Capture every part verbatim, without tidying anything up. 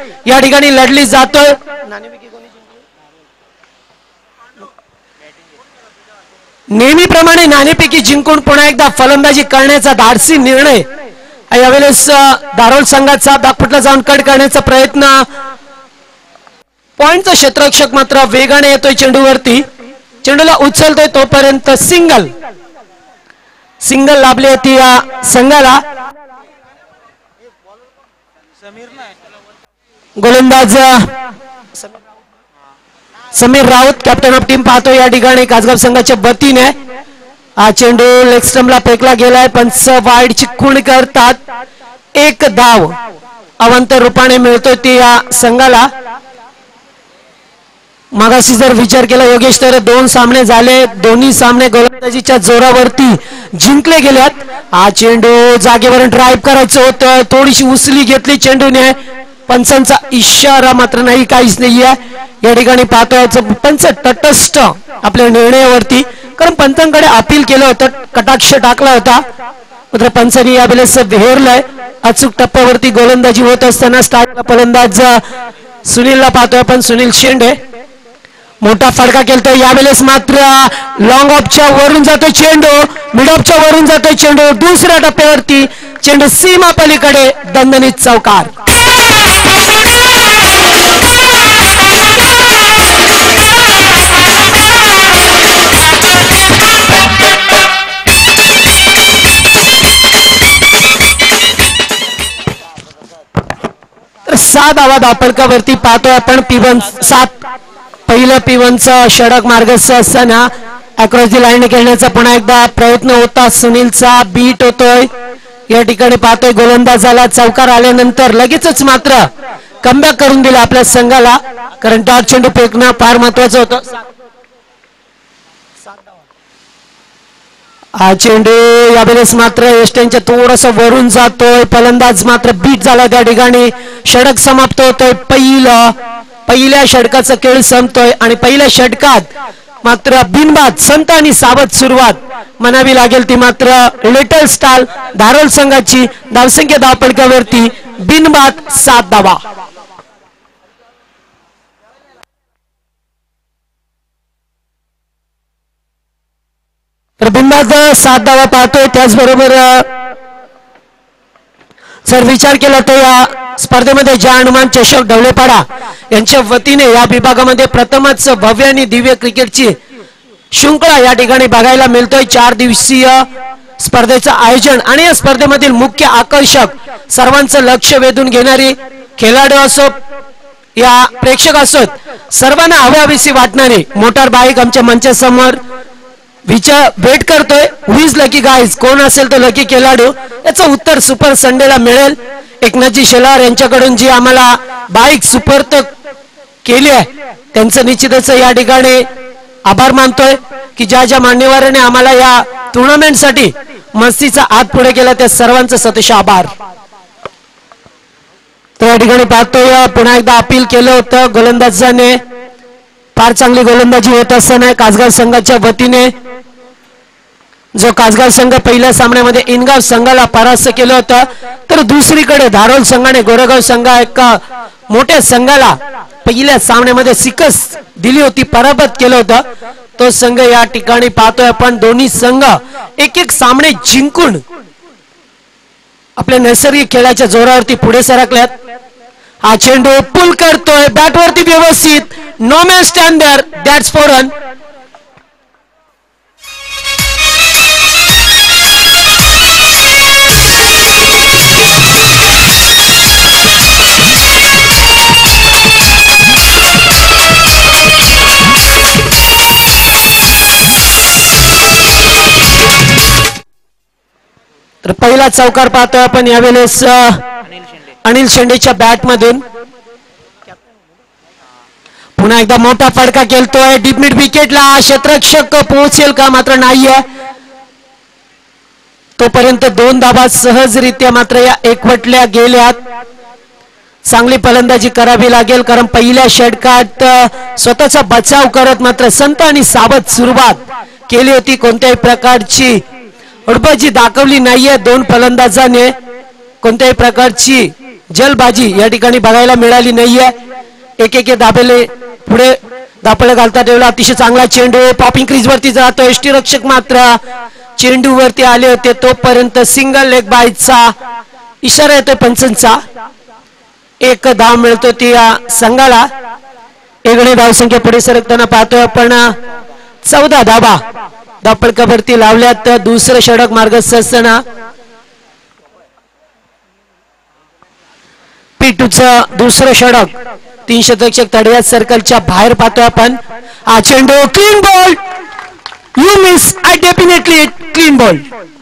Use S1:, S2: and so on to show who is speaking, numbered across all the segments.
S1: या ठिकाणी लढली जातोय। नेहमीप्रमाणे नाणेफेकी जिंकून पुन्हा एकदा फलंदाजी करण्याचा धाडसी निर्णय यावेळेस दारोल संघाचा दाखपटला जाऊन कट करण्याचा प्रयत्न। पॉइंटचा क्षेत्ररक्षक मात्र वेगाने येतोय चेंडूवरती, चेंडूला उचलतोय तोपर्यंत सिंगल सिंगल लाभली होती या संघाला। गोलंदाज Sameer Raut captain of team पाहतो या ठिकाणी कासगाव संघाच्या वतीने। हा चेंडू लेग स्टंपला फेकला गेलाय, पंच वाईड चिकून करतात। एक धाव अवंत रूपाने मिळतोय ती या संघाला। मागाशी जर विचार केला योगेश तर दोन सामने झाले, दोन्ही सामने गोलंदाजीच्या जोरावरती जिंकले गेल्यात। हा चेंडू जागेवरून ड्राईव्ह करायचं होतं, थोडीशी उसली घेतली चेंडूने, पंचांचा इशारा मात्र नाही, काहीच नाहीये या ठिकाणी। पाहतोय पंच तटस्थ आपल्या निर्णयावरती, कारण पंचांकडे अपील केलं होतं, कटाक्ष टाकला होता, मात्र पंचांनी यावेळेस हेरलंय। अचूक टप्प्यावरती गोलंदाजी होत असताना स्टार्ट फलंदाज सुनीलला पाहतोय आपण, सुनील शेंडे मोठा फटका केलतोय यावेळेस मात्र लॉंग ऑफच्या वरून जातोय चेंडू, मिड ऑफच्या वरून जातोय चेंडू, दुसऱ्या टप्प्यावरती चेंडू सीमा पलीकडे दणदणीत चौकार। सहा धावा धापडकावरती पाहतोय आपण। पिवन सात पहिलं पिवनचा षडक मार्गस्थ असताना अक्रॉस दी लाईन खेळण्याचा पुन्हा एकदा प्रयत्न होता, सुनीलचा बीट होतोय या ठिकाणी। पाहतोय गोलंदाजाला चौकार आल्यानंतर लगेचच मात्र कमबॅक करून दिला आपल्या संघाला, कारण डॉट चेंडू फेकणं फार महत्वाचं होतं। हा चेंडू यावेळेस मात्र एस्टेनच्या थोडस वरून जातोय, फलंदाज मात्र बीट झाला त्या ठिकाणी, षटक समाप्त होतोय। पहिलं पहिल्या षटकाचा खेळ संपतोय आणि पहिल्या षटकात मात्र बिनबाद संत आणि सावध सुरुवात म्हणावी लागेल ती मात्र लिटल स्टार दारोल संघाची। धावसंख्या धावपडकावरती बिनबाद सात धावा। तर बिनबाद सात धावा पाहतोय। त्याचबरोबर जर विचार केला तर या स्पर्धेमध्ये जय हनुमान चषक ढवळेपाडा यांच्या वतीने या विभागामध्ये प्रथमच भव्य आणि दिव्य क्रिकेटची शृंखला या ठिकाणी बघायला मिळतोय। चार दिवसीय स्पर्धेचं आयोजन आणि या स्पर्धेमधील मुख्य आकर्षक, सर्वांचं लक्ष वेधून घेणारी खेळाडू असो या प्रेक्षक असोत, सर्वांना हव्याविसी वाटणारी मोटार बाईक आमच्या मंचासमोर विचार भेट करतोय। हुईज लकी गाईज, कोण असेल तो लकी खेळाडू, याचं उत्तर सुपर संडेला मिळेल। एकनाथजी शेलार यांच्याकडून जी आम्हाला बाईक सुपर्द केली आहे त्यांचं निश्चितच या ठिकाणी आभार मानतोय की ज्या ज्या मान्यवरांनी आम्हाला या टुर्नामेंटसाठी मस्तीचा हात पुढे केला त्या सर्वांचं सतश आभार। तर या ठिकाणी पाहतोय पुन्हा एकदा अपील केलं होतं गोलंदाजाने, फार चांगली गोलंदाजी होत असताना कासगाव संघाच्या वतीने जो कासगाव संघ पहिल्या सामन्यामध्ये इनगाव संघाला परास्त केलं होतं, तर दुसरीकडे धारोल संघाने गोरेगाव संघा एका मोठ्या संघाला पहिल्या सामन्यामध्ये शिकस्त दिली होती, पराभूत केलं होतं। तो संघ या ठिकाणी पाहतोय आपण, दोन्ही संघ एक एक सामने जिंकून आपल्या नैसर्गिक खेळाच्या जोरावरती पुढे सरकल्यात। हा चेंडू पुल करतोय बॅटवरती व्यवस्थित, no man stand there, that's four run. तर पहिला चौकार पाहतोय आपण यावेळेस अनिल शेंडेच्या बॅट मधून। पुन्हा एकदा मोठा फटका केलतोय डीप मिड विकेटला, क्षेत्ररक्षक पोहोचेल का, मात्र नाहीये। तोपर्यंत दोन धावा सहजरित्या मात्र या एकवटल्या गेल्यात। चांगली फलंदाजी करावी लागेल, कारण पहिल्या षटकात स्वतःचा बचाव करत मात्र संत आणि सावध सुरुवात केली होती, कोणत्याही प्रकारची उडबाजी दाखवली नाहीये दोन फलंदाजाने, कोणत्याही प्रकारची जलबाजी या ठिकाणी बघायला मिळाली नाहीये. एक एक दाबेले पुढे दापळे घालता ठेवला. अतिशय चांगला चेंडू पॉपिंग क्रीज वरती जातो. एष्टी रक्षक मात्र चेंडू वरती आले होते तोपर्यंत सिंगल लेग बायचा इशारा येतोय पंचांचा. एक धाव मिळतो ती या संघाला. एगणे धावसंख्या पुढे सरकताना पाहतोय आपण. चौदा धाबा धापळकावरती लावल्यात. दुसरं षटक मार्गस्थ असताना पिटूचं दुसरं षटक. तीन शतक तडव्यात सर्कलच्या बाहेर पाहतोय आपण. हा चेंडू clean ball. You miss I definitely clean ball.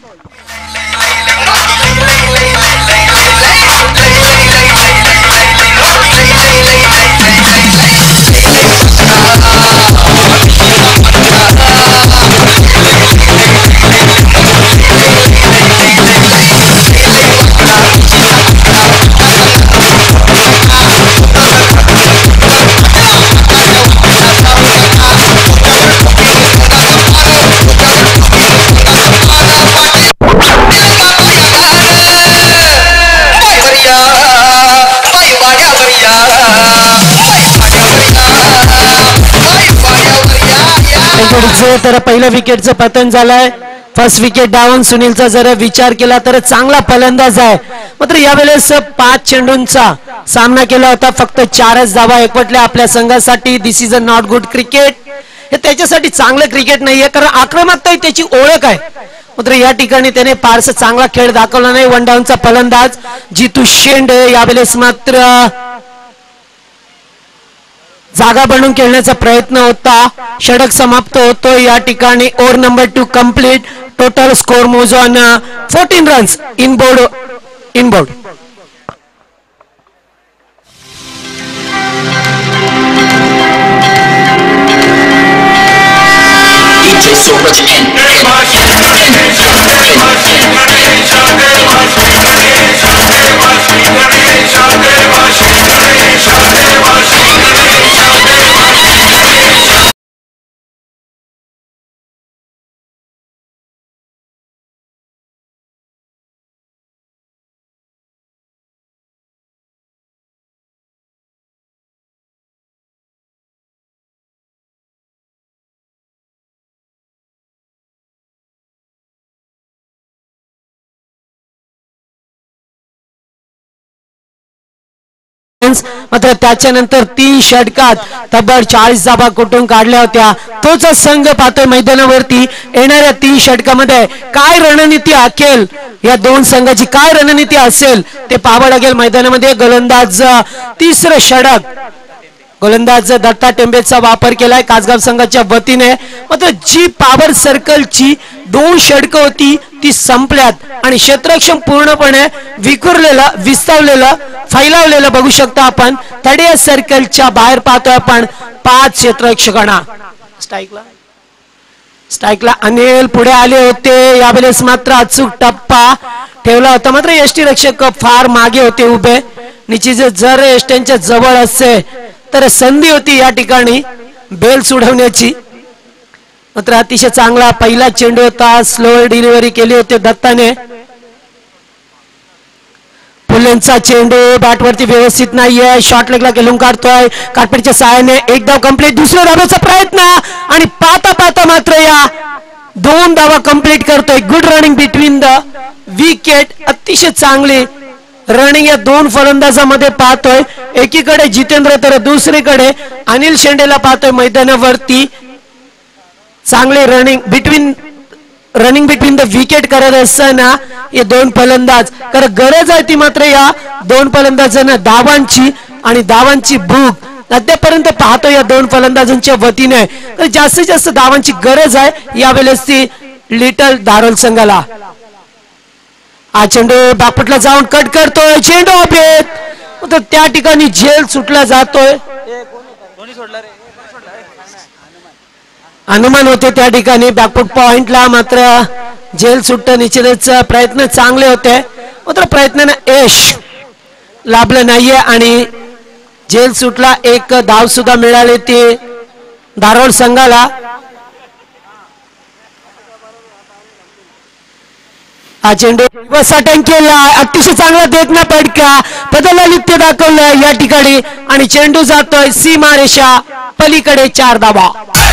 S1: तर पहिल्या विकेटचं पतन झालंय. First wicket down. सुनीलचा जर विचार केला तर चांगला फलंदाज आहे, मात्र यावेळेस पाच चेंडूंचा सामना केला होता. फक्त चारच धावा एकवटल्या आपल्या संघासाठी. This is a not good cricket. हे त्याच्यासाठी चांगलं क्रिकेट नाहीये, कारण आक्रमकता त्याची ओळख आहे. मात्र या ठिकाणी त्याने फारसा चांगला खेळ दाखवला नाही. वन डाऊनचा फलंदाज जितू शेंडे यावेळेस मात्र जागा बनवून खेळण्याचा प्रयत्न होता. षटक समाप्त होतो या ठिकाणी. Over number two complete. Total score moves on fourteen runs in board in board. मात्र त्याच्यानंतर तीन षटकात तब्बल चाळीस धावा कुठून काढल्या होत्या. तोच संघ पाहतोय मैदानावरती. येणाऱ्या तीन षटकामध्ये काय रणनीती आखेल, या दोन संघाची काय रणनीती असेल ते पाहावं लागेल मैदानामध्ये. गोलंदाज तिसरं षटक गोलंदाज दत्ता टेंबेचा वापर केलाय कासगाव संघाच्या वतीने. मात्र जी पॉवर सर्कलची दोन षटकं होती ती संपल्यात आणि क्षेत्ररक्षण पूर्णपणे विखुरलेलं, विस्तावलेलं, फैलावलेलं बघू शकता आपण. तडिया सर्कलच्या बाहेर पाहतोय आपण पाच क्षेत्ररक्षकांना. स्ट्राईकला स्ट्राईकला अनिल पुढे आले होते. यावेळेस मात्र अचूक टप्पा ठेवला होता. मात्र एसटी रक्षक फार मागे होते उभे. निश्चित जर एसट्यांच्या जवळ असे तर संधी होती या ठिकाणी बेल सोडवण्याची. मात्र अतिशय चांगला पहिला चेंडू होता. स्लो डिलिव्हरी केली होती दत्ताने. फुलेंचा चेंडू बॅटवरती व्यवस्थित नाहीये. शॉर्ट लेगला गेलून काढतोय. काटपीटच्या सहाय्याने एक धाव कंप्लीट. दुसऱ्या धावाचा प्रयत्न आणि पाता पाता मात्र या दोन धावा कंप्लीट करतोय. Good running between the wicket. अतिशय चांगली रनिंग या दोन फलंदाजामध्ये पाहतोय. एकीकडे जितेंद्र तर दुसरीकडे अनिल शेंडेला पाहतोय मैदानावरती. चांगले running between running between the wicket करत असताना हे दोन फलंदाज, कारण गरज आहे ती मात्र या दोन फलंदाजांना धावांची आणि धावांची भूक अद्यापर्यंत पाहतो या दोन फलंदाजांच्या वतीने. तर जास्तीत जास्त धावांची गरज आहे यावेळेस ती लिटल धारोल संघाला. हा चेंडू बापटला जाऊन कट करतोय. चेंडू अभेद. तर त्या ठिकाणी झेल सुटला जातोय. अनुमान होते त्या ठिकाणी बॅकफूट पॉइंटला, मात्र झेल सुटतं. निश्चितच प्रयत्न चांगले होते, मात्र प्रयत्नाने यश लाभलं नाहीये आणि झेल सुटला. एक धाव सुद्धा मिळाली ती धारोड संघाला. हा चेंडू वसा टँकेला अतिशय चांगला देखना पडका पदललित्य दाखवलं या ठिकाणी आणि चेंडू जातोय सीमारेषा पलीकडे चार धावा.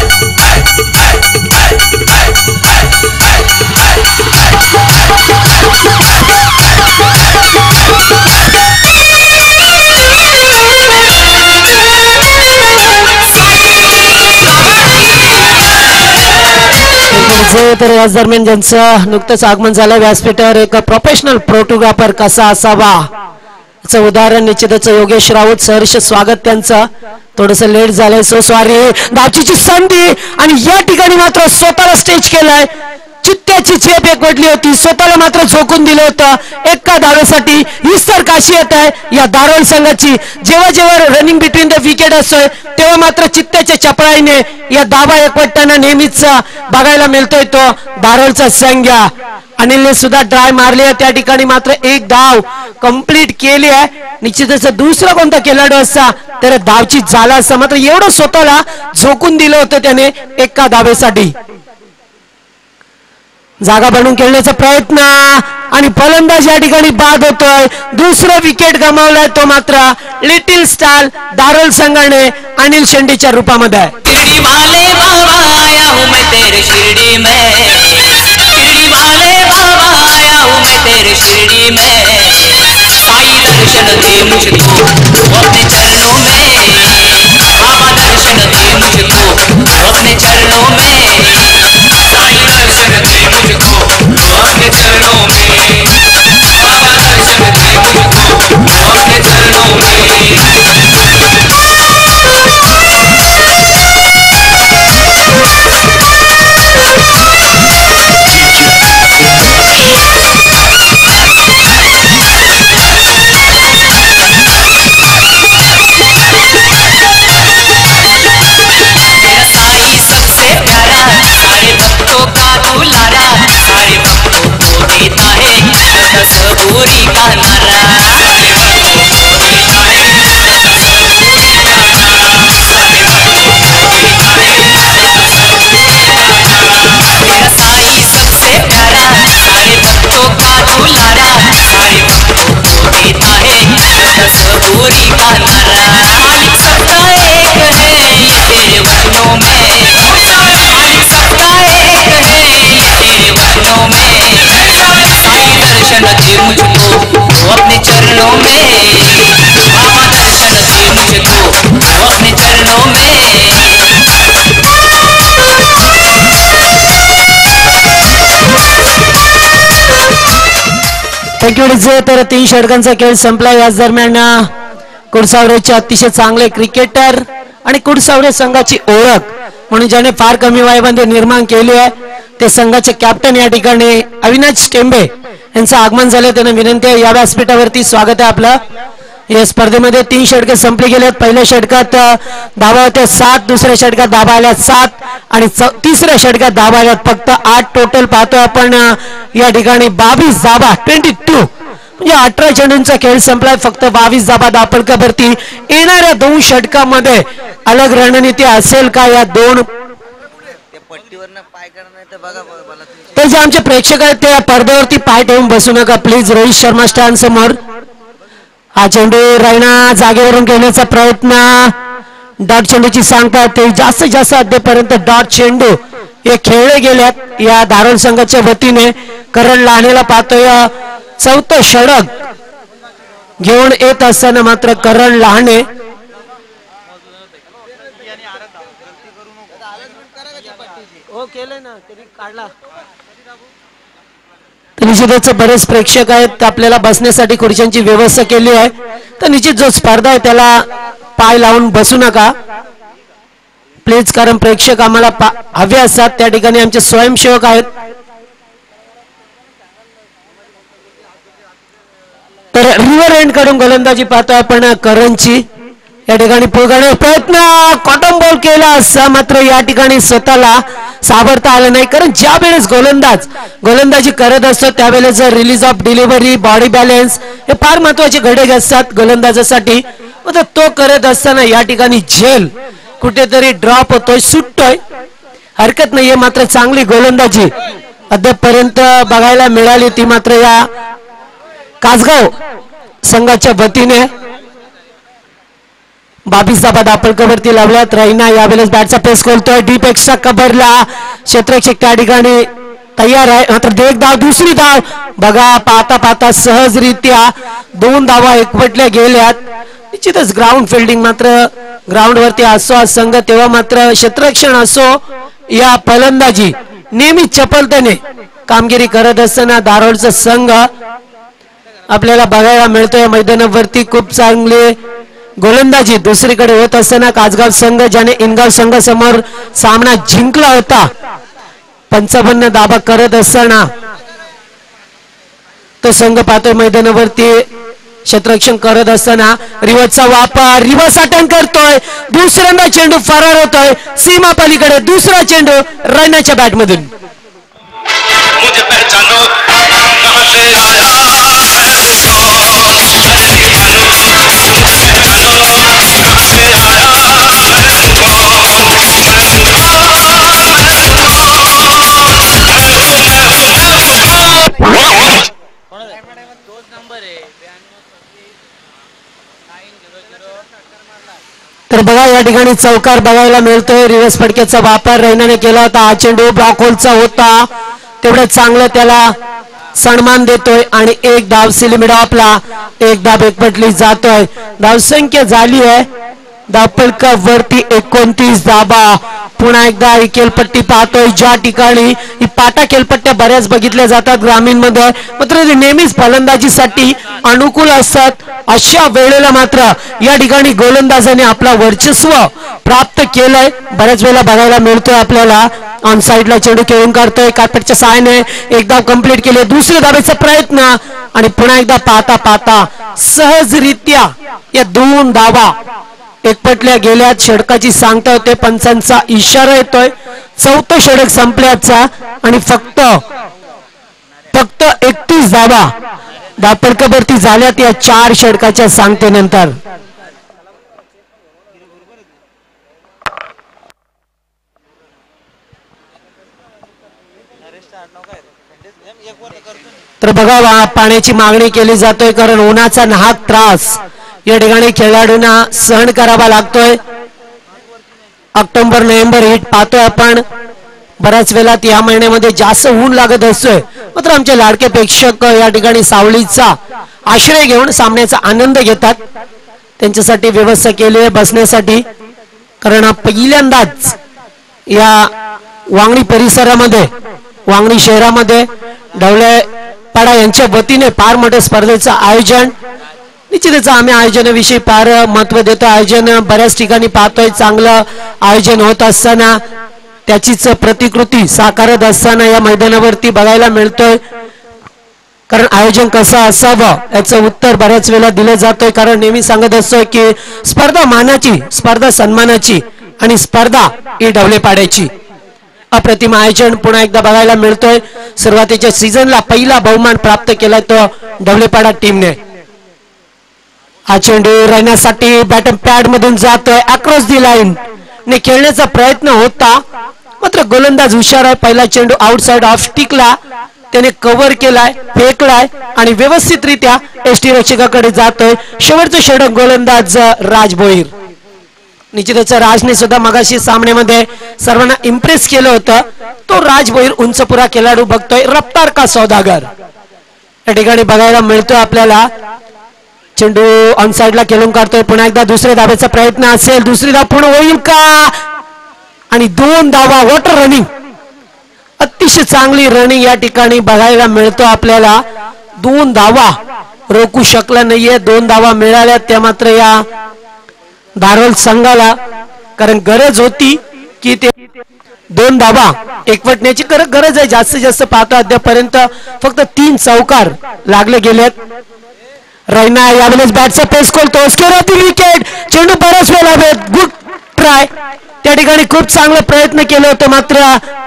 S1: तर याच दरम्यान ज्यांचं नुकतंच आगमन झालं व्यासपीठावर एक प्रोफेशनल फोटोग्राफर कसा असावा याचं उदाहरण निश्चितच योगेश राऊत सहर्ष स्वागत त्यांचं. थोडस लेट झालंय सो सॉरी. दाचीची संधी आणि या ठिकाणी मात्र स्वतःला स्टेज केलाय. चित्त्याची झेप एक वडली होती स्वतःला मात्र झोकून दिलं होतं एका धावेसाठी. हीच तर खासियत आहे या दारोल संघाची. जेव्हा जेव्हा रनिंग बिटवीन द विकेट असतोय तेव्हा मात्र चित्त्याच्या चपळाईने या धावा एकवटताना नेहमीच बघायला मिळतोय तो दारोलचा संघ. अनिलने सुद्धा ड्राय मारली आहे त्या ठिकाणी मात्र एक धाव कंप्लीट केली आहे. निश्चितच दुसरा कोणता खेळाडू असता तर धावची झाला असता मात्र एवढं स्वतःला झोकून दिलं होतं त्याने एका धावेसाठी. जागा बनवून खेळण्याचा प्रयत्न आणि फलंदाज या ठिकाणी बाद होतोय. दुसरं विकेट गमावलाय तो मात्र लिटिल स्टार दारोल संघाने अनिल शेंडेच्या रूपामध्ये. थँक्यू. तर तीन षटकांचा खेळ संपला. याच दरम्यान कुडसावरेचे अतिशय चांगले क्रिकेटर आणि कुडसावरे संघाची ओळख म्हणून ज्याने फार कमी वयामध्ये निर्माण केली आहे ते संघाचे कॅप्टन या ठिकाणी अविनाश टेंबे यांचं आगमन झालं. त्यांना विनंती आहे या व्यासपीठावरती स्वागत आहे आपलं. या स्पर्धेमध्ये तीन षटके संपली गेलेत. पहिल्या षटकात धावा होत्या सात, दुसऱ्या षटकात धावा आल्या सात आणि तिसऱ्या षटकात धावा आल्यात फक्त आठ. टोटल पाहतो आपण या ठिकाणी बावीस धावा ट्वेंटी टू म्हणजे अठरा चेंडूंचा खेळ संपलाय. फक्त बावीस धावा दापडकावरती. येणाऱ्या दोन षटकामध्ये अलग रणनीती असेल का या दोन ते जे आमचे प्रेक्षक आहेत ते पडद्यावरती पाय ठेवून बसू नका प्लीज. रोहित शर्मा स्टँड समोर. हा चेंडू रायना जागेवरून घेण्याचा प्रयत्न. डॉट चेंडूची सांगतात ते जास्तीत जास्त अद्यापर्यंत डॉट चेंडू हे खेळले गेल्यात या दारोल संघाच्या वतीने. करण लहानेला पाहतोय चौथं षटक घेऊन येत असताना मात्र करण लहाने निश्चितच बरेच प्रेक्षक आहेत आपल्याला बसण्यासाठी खुर्च्यांची व्यवस्था केली आहे. तर निश्चित जो स्पर्धा आहे त्याला पाय लावून बसू नका प्लीज कारण प्रेक्षक आम्हाला हवे असतात. त्या ठिकाणी आमचे स्वयंसेवक आहेत. तर रिव्हर एंड कडून गोलंदाजी पाहतोय आपण करणची. या ठिकाणी पुढे प्रयत्न कॉटन बॉल केला असता मात्र या ठिकाणी स्वतःला सावरता आलं नाही. कारण ज्या वेळेस गोलंदाज गोलंदाजी करत असतो त्यावेळेस release of delivery body balance हे फार महत्वाचे घटक असतात गोलंदाजासाठी. तो करत असताना या ठिकाणी झेल कुठेतरी ड्रॉप होतोय सुटतोय हरकत नाहीये मात्र चांगली गोलंदाजी अद्यापर्यंत बघायला मिळाली ती मात्र या कासगाव संघाच्या वतीने बावीस धाबा दापलकवरती लावल्यात. रैना यावेळेस बॅटचा पेस खोलतोय डीप एक्स्ट्रा कव्हरला क्षेत्ररक्षक त्या ठिकाणी तयार आहे. मात्र एक धाव दुसरी धाव बघा पाहता पाहता सहजरित्या दोन धावा एकवटल्या गेल्यात. निश्चितच ग्राउंड फिल्डिंग मात्र ग्राउंड वरती असो हा संघ तेव्हा मात्र क्षेत्ररक्षण असो या फलंदाजी नेहमी चपलतेने कामगिरी करत असताना धारोडचा संघ आपल्याला बघायला मिळतोय. मैदानावरती खूप चांगले गोलंदाजी दुसरीकडे होत असताना कासगाव संघ ज्याने इनगाव संघ समोर सामना जिंकला होता पंचावन्न धाबा करत असताना तो संघ पाहतोय मैदानावरती क्षेत्ररक्षण करत असताना रिवर्सचा वापर रिवर्स अटॅक करतोय. दुसऱ्यांदा चेंडू फरार होतोय सीमा पलीकडे. दुसरा चेंडू रैनाच्या बॅटमधून
S2: मुझे पहचानो कहां से आया है वो कौन अरे दीवानो मुझे पहचानो कहां से आया है वो कौन मैं हूं कौन मैं हूं कौन मैं हूं मैं हूं मैं हूं कौन
S3: तोच नंबर आहे
S1: तर बघा या ठिकाणी चौकार बघायला मिळतोय. रिव्हर्स फटक्याचा वापर रैनाने केला होता. हा चेंडू ब्लॉक होलचा होता तेवढं चांगलं त्याला सन्मान देतोय आणि एक धाव सिलिमिड ऑफला एक धाव एकवटली जातोय. धावसंख्या झाली आहे धावपलका वरती एकोणतीस धाबा. पुन्हा एकदा ही खेळपट्टी पाहतोय ज्या ठिकाणी ही पाटा खेळपट्ट्या बऱ्याच बघितल्या जातात ग्रामीण मध्ये मात्र नेहमीच फलंदाजीसाठी अनुकूल असतात. अशा वेळेला मात्र या ठिकाणी गोलंदाजाने आपला वर्चस्व प्राप्त केलंय. बऱ्याच वेळेला बघायला मिळतोय आपल्याला ऑन साइडला चेंडू खेळून काढतोय कार्पेटच्या सहाय्याने एक धाव कंप्लीट केले. दुसऱ्या धावेचा प्रयत्न आणि पुन्हा एकदा पाहता पाहता सहजरित्या या दोन धावा एकपटल्या गेल्यात. षटकाची सांगता होते पंचांचा इशारा येतोय चौथं षटक संपल्याचा आणि फक्त फक्त एकतीस धावा दापडकवरती झाल्यात या चार षटकाच्या सांगतेनंतर. तर बघा पाण्याची मागणी केली जातोय कारण उन्हाचा नाहक त्रास या ठिकाणी खेळाडूंना सहन करावा लागतोय. ऑक्टोबर नोव्हेंबर हिट पाहतोय आपण बऱ्याच वेळा या महिन्यामध्ये जास्त ऊन लागत असतोय मात्र आमचे लाडके प्रेक्षक या ठिकाणी सावलीचा आश्रय घेऊन सामन्याचा आनंद घेतात. त्यांच्यासाठी व्यवस्था केली आहे बसण्यासाठी कारण पहिल्यांदाच या वांगणी परिसरामध्ये वांगणी शहरामध्ये ढवळेपाडा यांच्या वतीने फार मोठ्या स्पर्धेचं आयोजन. निश्चितच आम्ही आयोजनाविषयी फार महत्व देतो. आयोजन बऱ्याच ठिकाणी पाहतोय चांगलं आयोजन होत असताना त्याचीच प्रतिकृती साकारत असताना या मैदानावरती बघायला मिळतोय. कारण आयोजन कसं असावं याचं उत्तर बऱ्याच वेळा दिलं जातोय कारण नेहमी सांगत असतोय की स्पर्धा मानाची स्पर्धा सन्मानाची आणि स्पर्धा ही ढवळेपाड्याची. अप्रतिम आयोजन पुन्हा एकदा बघायला मिळतोय. सुरुवातीच्या सीझनला पहिला बहुमान प्राप्त केलाय तो ढवळेपाडा टीमने. हा चेंडू राहण्यासाठी बॅटम पॅड मधून जातोय अक्रॉस दी लाईन ने खेळण्याचा प्रयत्न होता मात्र गोलंदाज हुशार आहे. पहिला चेंडू आउटसाइड ऑफ स्टिकला त्याने कव्हर केलाय फेकलाय आणि व्यवस्थितरित्या एसटी रक्षकाकडे जातोय. शेवटचं षटक गोलंदाज राज भोईर. निश्चितच राजने सुद्धा मगाशी सामन्यामध्ये सर्वांना इम्प्रेस केलं होतं. तो राज भोईर उंचपुरा खेळाडू बघतोय रफ्तार का सौदागर या ठिकाणी बघायला मिळतोय आपल्याला. चेंडू ऑन साइडला खेळून काढतोय पुन्हा एकदा दुसऱ्या धावेचा प्रयत्न असेल. दुसरी धाव पूर्ण होईल का आणि दोन धावा वॉटर रनिंग अतिशय चांगली रनिंग या ठिकाणी बघायला मिळतो आपल्याला. दोन धावा रोखू शकला नाहीये. दोन धावा मिळाल्या त्या मात्र या धारोल संघाला कारण गरज होती की ते दोन धावा एकवटण्याची गरज आहे. जास्तीत जास्त पाहतो अद्यापर्यंत फक्त तीन चौकार लागले गेलेत. रैना यावेळेस बॅटचा पेस खोलतो स्केराती विकेट. चेंडू बऱ्याच वेळा गुड ट्राय त्या ठिकाणी खूप चांगला प्रयत्न केले होते मात्र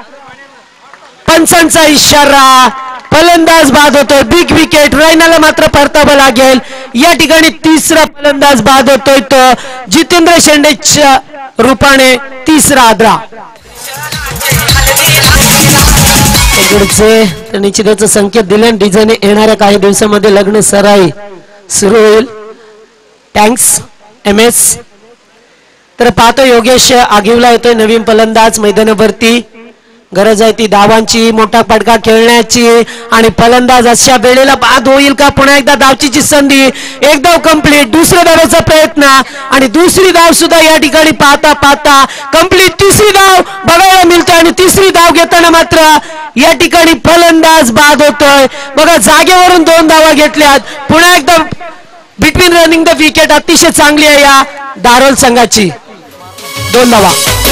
S1: पंचांचा इशारा फलंदाज बाद होतोय. Big wicket. रैनाला मात्र परतावं लागेल. या ठिकाणी तिसरा फलंदाज बाद होतोय तो जितेंद्र शेंडेच्या रूपाने तिसरा आद्रा. इकडचे तर निश्चितच संकेत दिले डीजेने येणाऱ्या काही दिवसामध्ये लग्न सराई सुरू होईल. Thanks M S. तर पाहतो योगेश आगिवला येतोय नवीन फलंदाज मैदानावरती. गरज आहे ती धावांची, मोठा फटका खेळण्याची आणि फलंदाज अशा वेळेला बाद होईल का? पुन्हा एकदा धावचीची संधी, एक धाव कंप्लीट. दुसऱ्या धावाचा प्रयत्न आणि दुसरी धाव सुद्धा या ठिकाणी पाहता पाहता कंप्लीट. तिसरी धाव बघायला मिळते आणि तिसरी धाव घेताना मात्र या ठिकाणी फलंदाज बाद होतोय. बघा जागेवरून दोन धावा घेतल्यात. पुन्हा एकदा बिटवीन रनिंग द विकेट अतिशय चांगली आहे या दारोल संघाची. दोन धावा.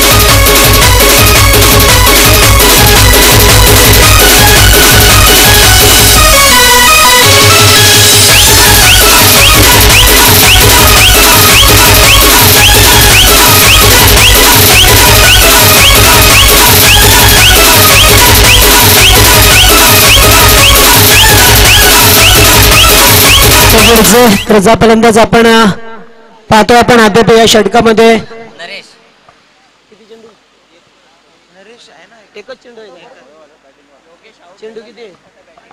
S1: रजा फलंदाज आपण पाहतो आपण अद्याप या षटकामध्ये.
S3: नरेश नरेश आहे ना, एकच चेंडू आहे. चेंडू किती आहे?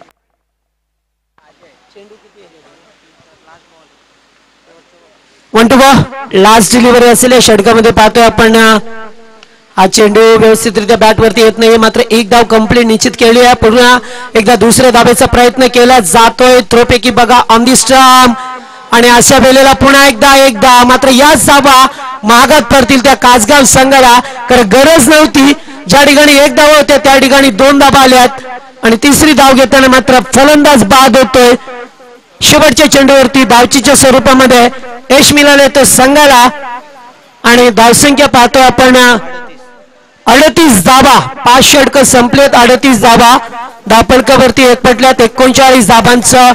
S3: चेंडू किती आहे?
S1: One two ball last delivery असेल या षटकामध्ये. पाहतोय आपण हा चेंडू व्यवस्थितरित्या बॅट वरती येत नाही. मात्र एक धाव कंप्लीट निश्चित केली आहे. पुन्हा एकदा दुसऱ्या धावेचा प्रयत्न केला जातोय. थ्रोपैकी बघा ऑन दी स्टंप आणि अशा वेळेला पुन्हा एकदा एक धाव. मात्र याच धावा महागात पडतील त्या कासगाव संघाला, कारण गरज नव्हती. ज्या ठिकाणी एक धाव होत्या त्या ठिकाणी दोन धावा आल्यात आणि तिसरी धाव घेताना मात्र फलंदाज बाद होतोय. शेवटच्या चेंडूवरती धावचीच्या स्वरूपामध्ये यश मिळाले तो संघाला आणि धावसंख्या पाहतो आपण अडतीस धावा. पाच षटक संपलेत. अडतीस धावा धापडकावरती एकपटल्यात. एकोणचाळीस धावांचं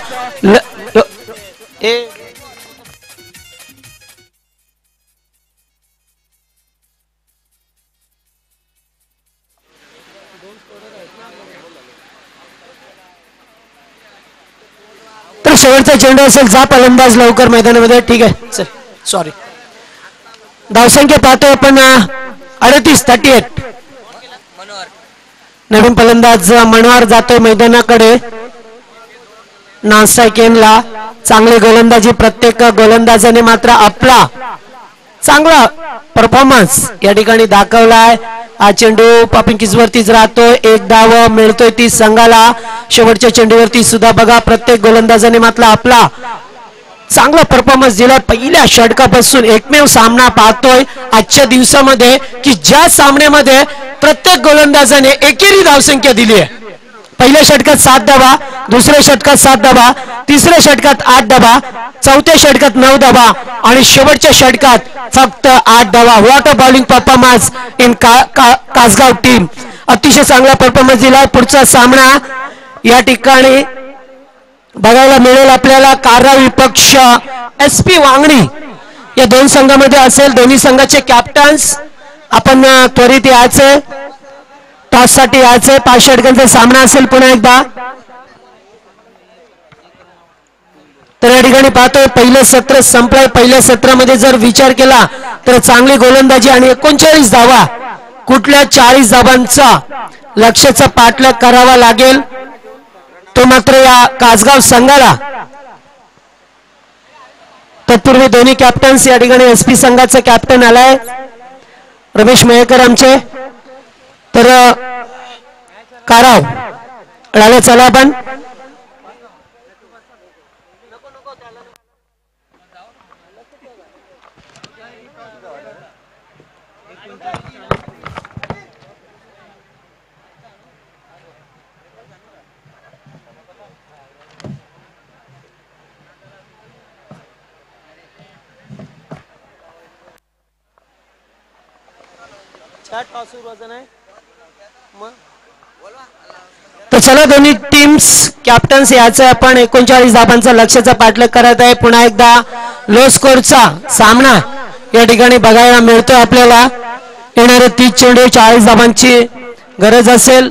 S1: तर शेवटचा चेंडू असेल. जा फलंदाज लवकर मैदानामध्ये. ठीक आहे चल सॉरी. धावसंख्या पाहतो आपण अडतीस थर्टी एट. नवीन फलंदाज मनवार जातोय मैदानाकडे. नासायकेनला चांगली गोलंदाजी प्रत्येक गोलंदाजाने मात्र आपला चांगला परफॉर्मन्स या ठिकाणी दाखवलाय. हा चेंडू पॉपिंग वरतीच राहतोय. एक धाव मिळतोय ती संघाला. शेवटच्या चेंडूवरती सुद्धा बघा प्रत्येक गोलंदाजाने मात्र आपला चांगला परफॉर्मन्स दिलाय. पहिल्या षटकापासून एकमेव सामना पाहतोय आजच्या दिवसामध्ये की ज्या सामन्यामध्ये प्रत्येक गोलंदाजाने एकेरी धावसंख्या दिली आहे. पहिल्या षटकात सात धावा, दुसऱ्या षटकात सात धावा, तिसऱ्या षटकात आठ धावा, चौथ्या षटकात नऊ धावा आणि शेवटच्या षटकात फक्त आठ धावा. What a bowling performance in Kasgaon team. अतिशय चांगला परफॉर्मन्स दिलाय. पुढचा सामना या ठिकाणी बघायला मिळेल आपल्याला. कारराव विपक्ष एस पी वांगणी या दोन संघामध्ये असेल. दोन्ही संघाचे कॅप्टन्स आपण त्वरित यायचे टॉस साठी यायचे. पाच षटकांचा सामना असेल पुन्हा एकदा. तर या ठिकाणी पाहतोय पहिलं सत्र संपलंय. पहिल्या सत्रामध्ये जर विचार केला तर चांगली गोलंदाजी आणि एकोणचाळीस धावा. कुठल्या चाळीस धावांचा लक्ष्याचा पाठलाग करावा लागेल तो मात्र या कासगाव संघाला. तत्पूर्वी दोन्ही कॅप्टन्स या ठिकाणी एसपी संघाचा कॅप्टन आलाय रमेश मयेकर आमचे. तर काराव राहिले चला आपण. तर चला दोन्ही टीम्स कॅप्टन्स याचं आपण एकोणचाळीस धावांचा लक्ष्याचा पाठलाग करत आहे. पुन्हा एकदा लो स्कोरचा सामना या ठिकाणी बघायला मिळतोय आपल्याला. येणारे तीस चेंडू चाळीस धावांची गरज असेल.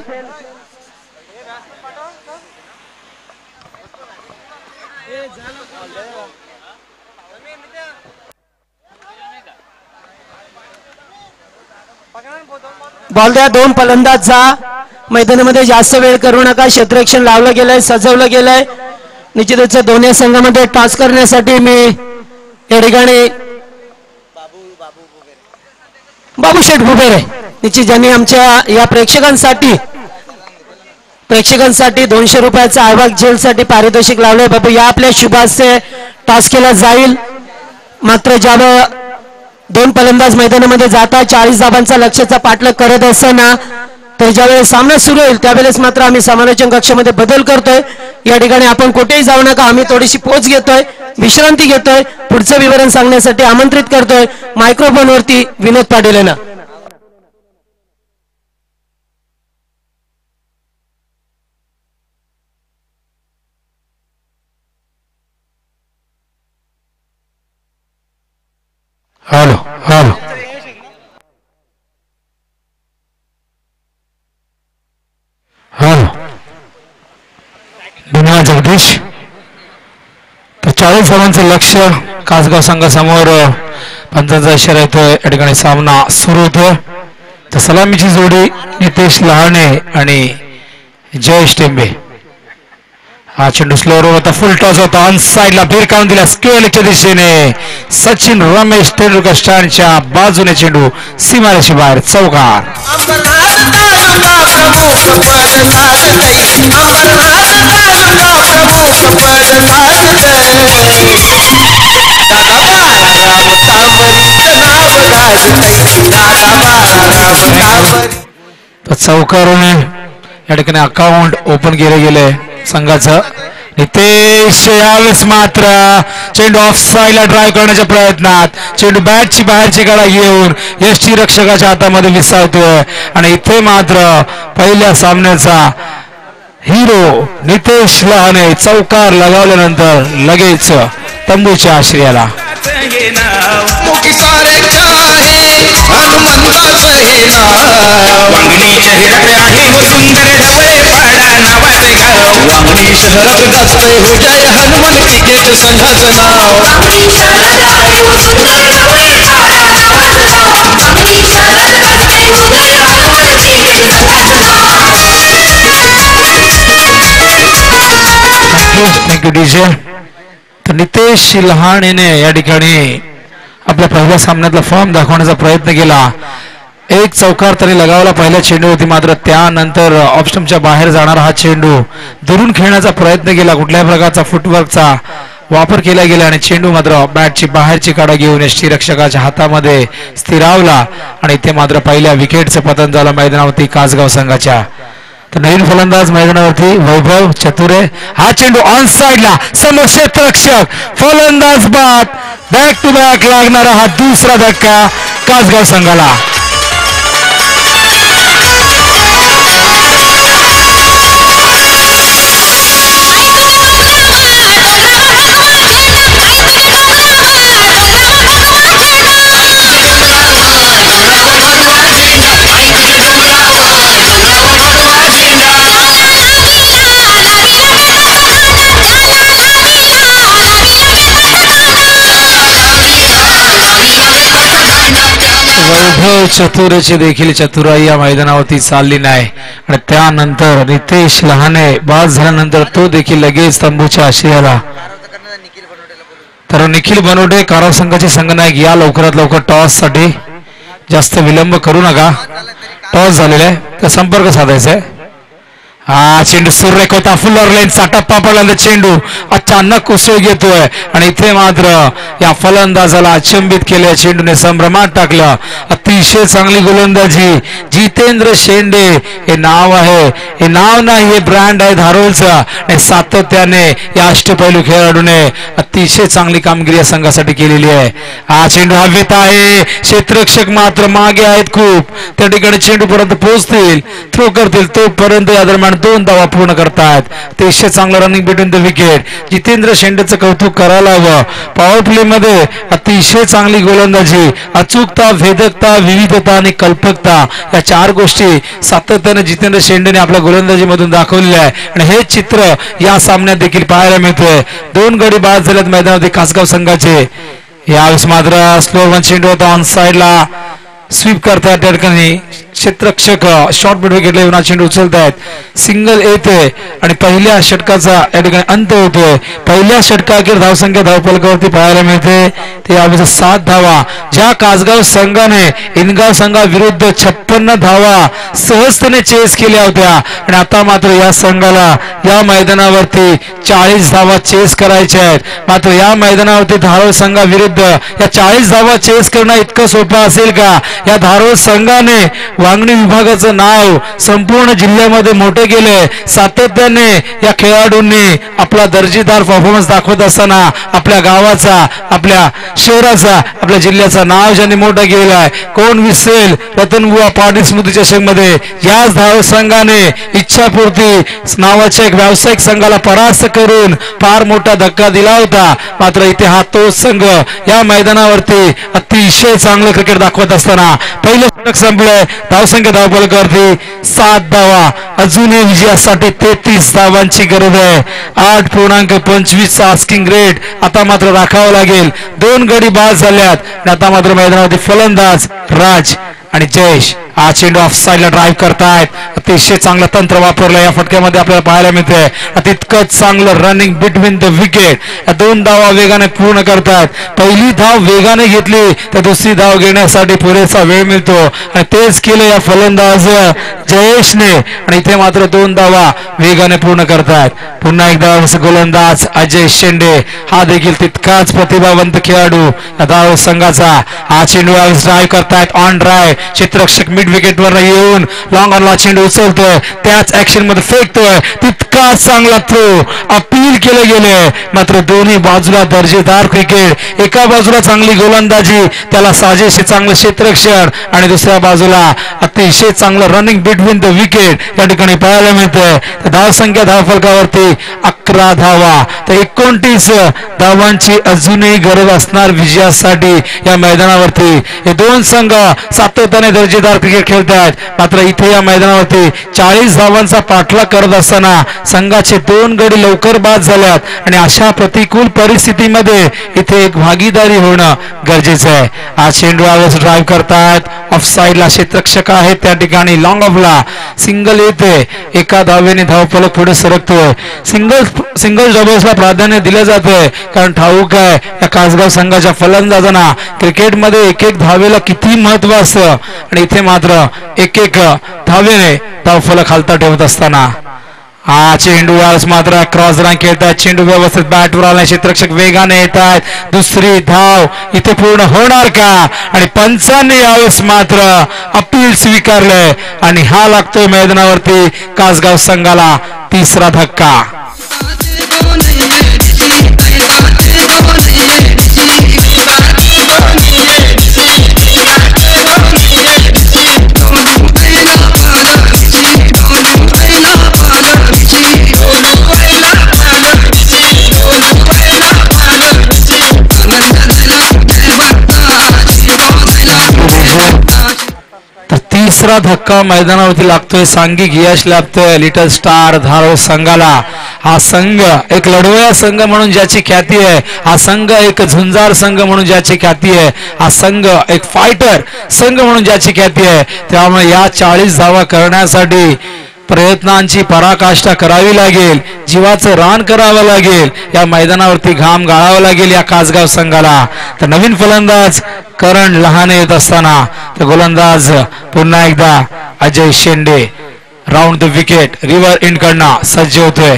S1: बॉल द्या. दोन फलंदाज जा मैदानामध्ये. जास्त वेळ करू नका. क्षेत्ररक्षण लावलं गेलंय, सजवलं गेलंय. निश्चितच दोन्ही संघामध्ये टॉस करण्यासाठी मी या ठिकाणी बाबूशेठ भुबेरे निश्चित ज्यांनी आमच्या या प्रेक्षकांसाठी प्रेक्षकांसाठी दोनशे रुपयाचा आयवाग जेलसाठी पारितोषिक लावलंय. बाबू या आपल्या शुभास्ते टॉस केला जाईल. मात्र ज्यावेळेस दोन फलंदाज मैदानामध्ये जातात चाळीस धावांचा लक्ष्याचा पाठलाग करत असताना तर ज्यावेळेस सामना सुरू होईल त्यावेळेस मात्र आम्ही समालोचन कक्षामध्ये बदल करतोय. या ठिकाणी आपण कुठेही जाऊ नका. आम्ही थोडीशी पोच घेतोय, विश्रांती घेतोय. पुढचं विवरण सांगण्यासाठी आमंत्रित करतोय मायक्रोफोन वरती विनोद पाटील यांना.
S4: हॅलो हॅलो हॅलो धन्यवाद जगदीश. तर चाळीस धावांचं लक्ष कासगाव संघासमोर पंचांचा इशारा येतोय. या ठिकाणी सामना सुरू होतोय. तर सलामीची जोडी नितेश लहाणे आणि जयेश टेंबे. हा चेंडू स्लोवर होता. फुल टॉस होता. ऑन साईडला भिरकावून दिला स्क्वेअरच्या दिशेने. सचिन रमेश तेंडुलकर स्टँडच्या बाजूने चेंडू सीमारेषे बाहेर चौकार. चौकाराने या ठिकाणी अकाउंट ओपन केले गेले संघाचं. नितेश यावेळेस मात्र चेंडू ऑफ साईडला ड्राईव्ह करण्याच्या प्रयत्नात चेंडू बॅटची बाहेरची कडा घेऊन यष्टी रक्षकाच्या हातामध्ये विसावतोय. आणि इथे मात्र पहिल्या सामन्याचा हिरो नितेश लहाने चौकार लगावल्यानंतर लगेच तंबूच्या आश्रयाला.
S2: वांगणी शहरात आहे हो सुंदर ढवळे पाडा नावाचे गाव. वांगणी शहरात गाजतंय हो जय हनुमान क्रिकेट संघाचं नाव. वांगणी शहरात आहे हो सुंदर ढवळे पाडा नावाचं गाव. वांगणी शहरात गाजतंय हो जय हनुमान क्रिकेट संघाचं नाव.
S4: Thank you DJ. तर नितेश लहाणेने या ठिकाणी आपल्या पहिल्या सामन्यातला फॉर्म दाखवण्याचा प्रयत्न केला. एक चौकार तरी लगावला पहिल्या चेंडूवरती. मात्र त्यानंतर ऑफस्टंपच्या बाहेर जाणारा हा चेंडू दुरून खेळण्याचा प्रयत्न केला. कुठल्याही प्रकारचा फुटवर्कचा वापर केला गेला आणि चेंडू मात्र बॅटची बाहेरची काढा घेऊन यष्टीरक्षकाच्या हातामध्ये स्थिरावला. आणि इथे मात्र पहिल्या विकेटचं पतन झालं मैदानावरती कासगाव संघाच्या. तर नवीन फलंदाज मैदानावरती वैभव चतुरे. हा चेंडू ऑन साईडला समोर क्षेत्ररक्षक फलंदाज बाद. बॅक टू बॅक लागणारा हा दुसरा धक्का कासगाव संघाला. वैभव चतुरेची देखील चतुराई या मैदानावरती चालली नाही. आणि त्यानंतर नितेश लहाने बाद झाल्यानंतर तो देखील लगेच तंबूच्या आश्रयाला. तर निखिल बनवडे काराव संघाचे संघनायक या लवकरात लवकर टॉस साठी जास्त विलंब करू नका. टॉस झालेला आहे तर संपर्क साधायचा आहे. हा चेंडू सुरेख होता. फुलर लेनचा टप्पा पडल्यानंतर चेंडू अचानक उसळ घेतोय आणि इथे मात्र या फलंदाजाला अचंबित केले. चेंडूने संभ्रमात टाकलं. अतिशय चांगली गोलंदाजी जितेंद्र शेंडे हे नाव आहे. हे नाव नाही, हे ब्रँड आहे धारोलचं. आणि सातत्याने या अष्टपैलू खेळाडूने अतिशय चांगली कामगिरी या संघासाठी केलेली आहे. हा चेंडू हवेत आहे. क्षेत्ररक्षक मात्र मागे आहेत खूप. त्या ठिकाणी चेंडू पर्यंत पोहोचतील, थ्रो करतील तोपर्यंत या दरम्यान दोन धावा पूर्ण करतात. अतिशय चांगलं running between the wicket. Jitendra शेंडेचं कौतुक करायला हवं. पॉवर प्ले मध्ये अतिशय चांगली गोलंदाजी, अचूकता, भेदकता, विविधता आणि कल्पकता या चार गोष्टी सातत्याने जितेंद्र शेंडेने आपल्या गोलंदाजीमधून दाखवलेल्या आहे. आणि हे चित्र या सामन्यात देखील पाहायला मिळतोय. दोन गडी बाद झालेत मैदानामध्ये कासगाव संघाचे. यावेळेस मात्र स्लो वन चेंडू होता ऑन साईडला. स्वीप करतायत त्या ठिकाणी क्षेत्ररक्षक शॉर्ट मिड विकेटला येऊन चेंडू उचलत आहेत सिंगल येते आणि पहिल्या षटकाचा या ठिकाणी अंत होतोय पहिल्या षटकाखेर धावसंख्या धावफलकावरती पाहायला मिळते ते यावेळी सात धावा ज्या कासगाव संघाने इनगाव संघाविरुद्ध छप्पन्न धावा सहजतेने चेस केल्या होत्या आणि आता मात्र या संघाला या मैदानावरती चाळीस धावा चेस करायच्या आहेत मात्र या मैदानावरती धारोळ संघाविरुद्ध या चाळीस धावा चेस करणं इतकं सोपं असेल का या धारोळ संघाने वांगणी विभागाचं नाव संपूर्ण जिल्ह्यामध्ये मोठे केले सातत्याने या खेळाडूंनी आपला दर्जेदार परफॉर्मन्स दाखवत असताना आपल्या गावाचा आपल्या शहराचा आपल्या जिल्ह्याचा नाव ज्यांनी मोठं केलेलं आहे कोण विसरेल रतनबुवा पाटील स्मृती चषकमध्ये याच धारोळ संघाने इच्छापूर्ती नावाच्या एक व्यावसायिक संघाला परास्त करून फार मोठा धक्का दिला होता मात्र इथे हा तोच संघ या मैदानावरती अतिशय चांगलं क्रिकेट दाखवत असताना पहिलं षटक संपलंय धावसंख्या धावफलकावरती सात धावा अजूनही विजयासाठी तेहतीस धावांची गरज आहे आठ पूर्णांक पंचवीस चा आस्किंग रेट आता मात्र राखावं लागेल दोन गडी बाद झाल्यात आणि आता मात्र मैदानावरती फलंदाज राज आणि जयेश हा चेंडू ऑफ साईडला ड्राईव्ह करतायत अतिशय चांगलं तंत्र वापरलं या फटक्यामध्ये आपल्याला पाहायला मिळतंय तितकंच चांगलं रनिंग बिटवीन द विकेट या दोन धावा वेगाने पूर्ण करतात पहिली धाव वेगाने घेतली तर दुसरी धाव घेण्यासाठी पुरेसा वेळ मिळतो आणि तेच केलं या फलंदाज जयेशने आणि इथे मात्र दोन धावा वेगाने पूर्ण करतात पुन्हा एकदा गोलंदाज अजय शेंडे हा देखील तितकाच प्रतिभावंत खेळाडू या धाव संघाचा हा चेंडू ड्राईव्ह करतायत ऑन ड्राईव्ह क्षेत्ररक्षक मिड विकेट वर येऊन लॉंग ऑनला चेंडू उचलतोय त्याच ऍक्शन मध्ये फेकतोय तितका चांगला थ्रो अपील केले गेले मात्र दोन्ही बाजूला दर्जेदार क्रिकेट एका बाजूला चांगली गोलंदाजी त्याला साजेशी चांगलं क्षेत्ररक्षण आणि दुसऱ्या बाजूला अतिशय चांगलं रनिंग बिटवीन द विकेट या ठिकाणी पाहायला मिळतंय धावसंख्या धावफलकावरती अकरा धावा तर एकोणतीस धावांची अजूनही गरज असणार विजयासाठी या मैदानावरती हे दोन संघ सातत्याने दर्जेदार क्रिकेट खेळतात मात्र इथे या मैदानावरती चाळीस धावांचा पाठलाग करत असताना संघाचे दोन गडी लवकर बाद झाल्यात आणि अशा प्रतिकूल परिस्थितीमध्ये इथे एक भागीदारी होणं गरजेचं आहे हा चेंडू आवाज ड्राईव्ह करतायत ऑफ साईडला क्षेत्ररक्षक आहेत त्या ठिकाणी लॉंग ऑफला सिंगल येते एका धावेने धावफलक पुढे सरकतोय सिंगल सिंगल डबल्सला प्राधान्य दिलं जातंय कारण ठाऊक आहे या कासगाव संघाच्या फलंदाजांना क्रिकेटमध्ये एक एक धावेला किती महत्व असतं आणि इथे मात्र एक एक धावेने धावफलक हालता ठेवत असताना हा चेंडू यावेळेस मात्र क्रॉस रन खेळतात चेंडू व्यवस्थित बॅटवर आला क्षेत्ररक्षक वेगाने येत आहेत दुसरी धाव इथे पूर्ण होणार का आणि पंचांनी यावेळेस मात्र अपील स्वीकारलंय आणि हा लागतोय मैदानावरती कासगाव संघाला तिसरा धक्का तिसरा धक्का मैदानावरती लागतोय सांघिक यश लाभतोय लिटल स्टार धारोळ संघाला हा संघ एक लढवया संघ म्हणून ज्याची ख्याती आहे हा संघ एक झुंजार संघ म्हणून ज्याची ख्याती आहे हा संघ एक फायटर संघ म्हणून ज्याची ख्याती आहे त्यामुळे या चाळीस धावा करण्यासाठी प्रयत्नांची पराकाष्ठा करावी लागेल जीवाचं रान करावं लागेल या मैदानावरती घाम गाळावा लागेल या कासगाव संघाला तर नवीन फलंदाज करण लहाने येत असताना तर गोलंदाज पुन्हा एकदा Ajay Shende round the wicket river end कडनं सज्ज होतोय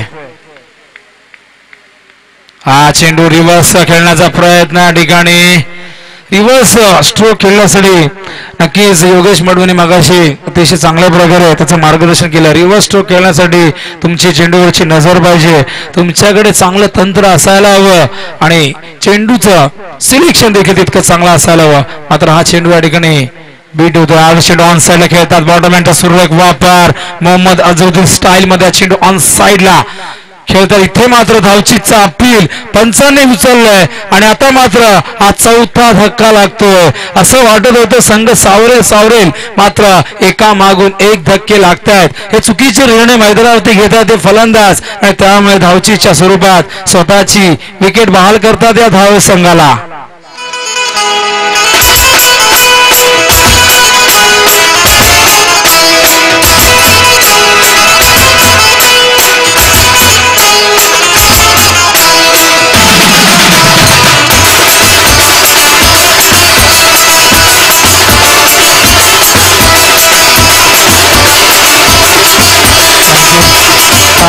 S4: हा चेंडू रिव्हर्स खेळण्याचा प्रयत्न या ठिकाणी रिव्हर्स स्ट्रोक खेळण्यासाठी नक्कीच योगेश मडवणी मगाशी अतिशय चांगल्या प्रकारे त्याचं मार्गदर्शन केलं रिव्हर्स स्ट्रोक खेळण्यासाठी तुमची चेंडूवरची नजर पाहिजे तुमच्याकडे चांगलं तंत्र असायला हवं आणि चेंडूचं सिलेक्शन देखील तितकं चांगलं असायला हवं मात्र हा चेंडू या ठिकाणी बीट होतो हा चेंडू ऑन साईडला खेळतात बॉटम एंडचा सुरेख वापर मोहम्मद अझरुद्दीन स्टाईल मध्ये चेंडू ऑन साईडला खेळतात इथे मात्र धावचीचा अपील पंचांनी उचललंय आणि आता मात्र हा चौथा धक्का लागतोय असं वाटत होतं संघ सावरेल सावरेल मात्र एका मागून एक धक्के लागतायत हे चुकीचे निर्णय मैदानावरती घेतात ते फलंदाज आणि त्यामुळे धावचीच्या स्वरूपात स्वतःची विकेट बहाल करतात या धाव संघाला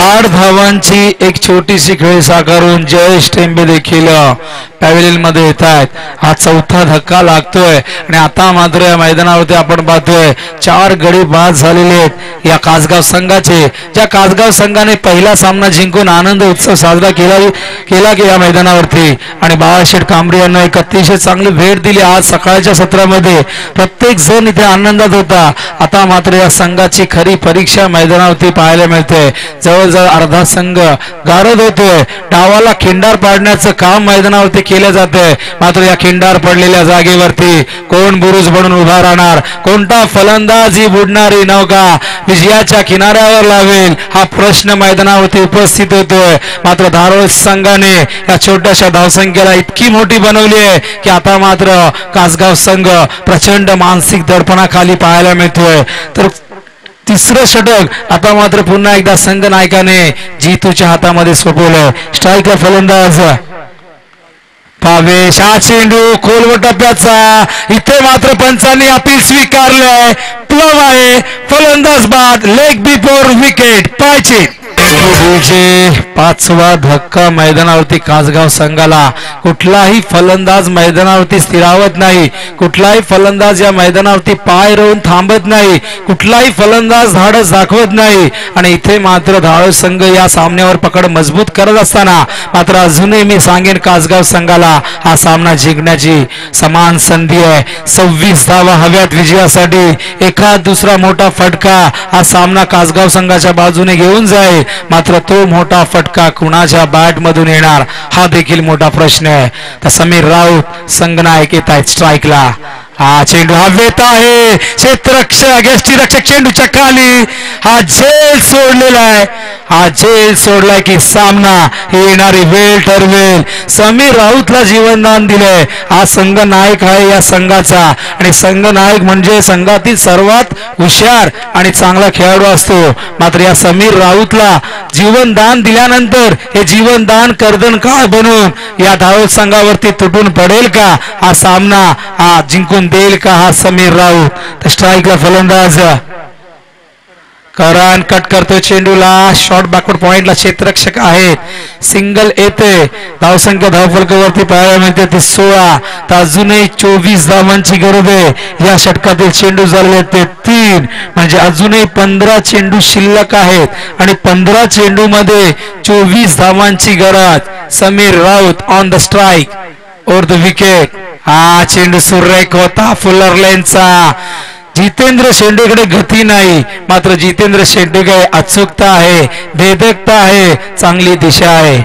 S4: आठ धावांची एक छोटीशी खेळी साकारून जयेश टेंबे देखील पॅव्हेलियन मध्ये येत आहेत. हा चौथा धक्का लागतोय आणि आता मात्र या मैदानावरती आपण पाहतोय चार गडी बाद झालेले आहेत या कासगाव संघाचे. ज्या कासगाव संघाने पहिला सामना जिंकून आनंद उत्सव साजरा केला केला की या मैदानावरती आणि बाळाशेठ कांबळे यांना एक अतिशय चांगली भेट दिली आज सकाळच्या सत्रामध्ये. प्रत्येक जण इथे आनंदात होता. आता मात्र या संघाची खरी परीक्षा मैदानावरती पाहायला मिळते. जवळजवळ अर्धा संघ गारद होतोय. डावाला खिंडार पाडण्याचं काम मैदानावरती केलं जातंय. मात्र या खिंडार पडलेल्या जागेवरती कोण बुरुज बनून उभा राहणार, कोणता फलंदाज ही बुडणारी नौका विजयाच्या किनाऱ्यावर लावेल हा प्रश्न मैदानावरती उपस्थित होतोय. मात्र धारोळ संघाने या छोट्याशा धावसंख्येला इतकी मोठी बनवली आहे की आता मात्र कासगाव संघ प्रचंड मानसिक दडपणाखाली पाहायला मिळतोय. तर तिसरं षटक आता मात्र पुन्हा एकदा संघ नायकाने जीतूच्या हातामध्ये सोपवलंय. स्ट्राईकला फलंदाज भावेश. हा चेंडू खोलवर टप्प्याचा. इथे मात्र पंचांनी अपील स्वीकारलंय. प्लव आहे. फलंदाज बाद. Leg before wicket. पायचे पाचवा धक्का मैदानावरती कासगाव संघाला. कुठलाही फलंदाज मैदानावरती स्थिरावत नाही. कुठलाही फलंदाज या मैदानावरती पाय रोवून थांबत नाही. कुठलाही फलंदाज धाडस दाखवत नाही आणि इथे मात्र धावळ संघ या सामन्यावर पकड मजबूत करत असताना मात्र अजूनही मी सांगेन कासगाव संघाला हा सामना जिंकण्याची समान संधी आहे. सव्वीस धावा हव्यात विजयासाठी. एखाद दुसरा मोठा फटका हा सामना कासगाव संघाच्या बाजूने घेऊन जाईल. मात्र तो मोठा फटका कुणाच्या बॅट मधून येणार हा देखील मोठा प्रश्न आहे. तर समीर राऊत संघनायक येत आहेत स्ट्राईकला. हा चेंडू हवेत आहे. क्षेत्ररक्षक यष्टीरक्षक चेंडूच्या खाली. हा झेल सोडलेला आहे. हा झेल सोडलाय की सामना येणारी वेळ ठरवेल. समीर राऊतला जीवनदान दिलंय. हा संघ नायक आहे या संघाचा आणि संघ नायक म्हणजे संघातील सर्वात हुशार आणि चांगला खेळाडू असतो. मात्र या समीर राऊतला जीवनदान दिल्यानंतर हे जीवनदान कर्दन काळ बनून या धावत संघावरती तुटून पडेल का हा सामना हा जिंकून देईल का हा समीर राऊत. तर स्ट्राईकला फलंदाज करण कट करतो चेंडूला. शॉर्ट बॅकवर्ड पॉइंटला क्षेत्ररक्षक आहेत. सिंगल येते. धावसंख्या धावफलकावरती पाहायला मिळते ती सोळा. तर अजूनही चोवीस धावांची गरज आहे. या षटकातील चेंडू झाले ते तीन म्हणजे अजूनही पंधरा चेंडू शिल्लक आहेत आणि पंधरा चेंडू मध्ये चोवीस धावांची गरज. Sameer Raut on the strike over the wicket. हा चेंडू सुरेख होता फुलर लेनचा. जितेंद्र शेंडेकडे गती नाही. मात्र जितेंद्र शेंडेकडे अचूकता आहे, भेदकता आहे, चांगली दिशा आहे.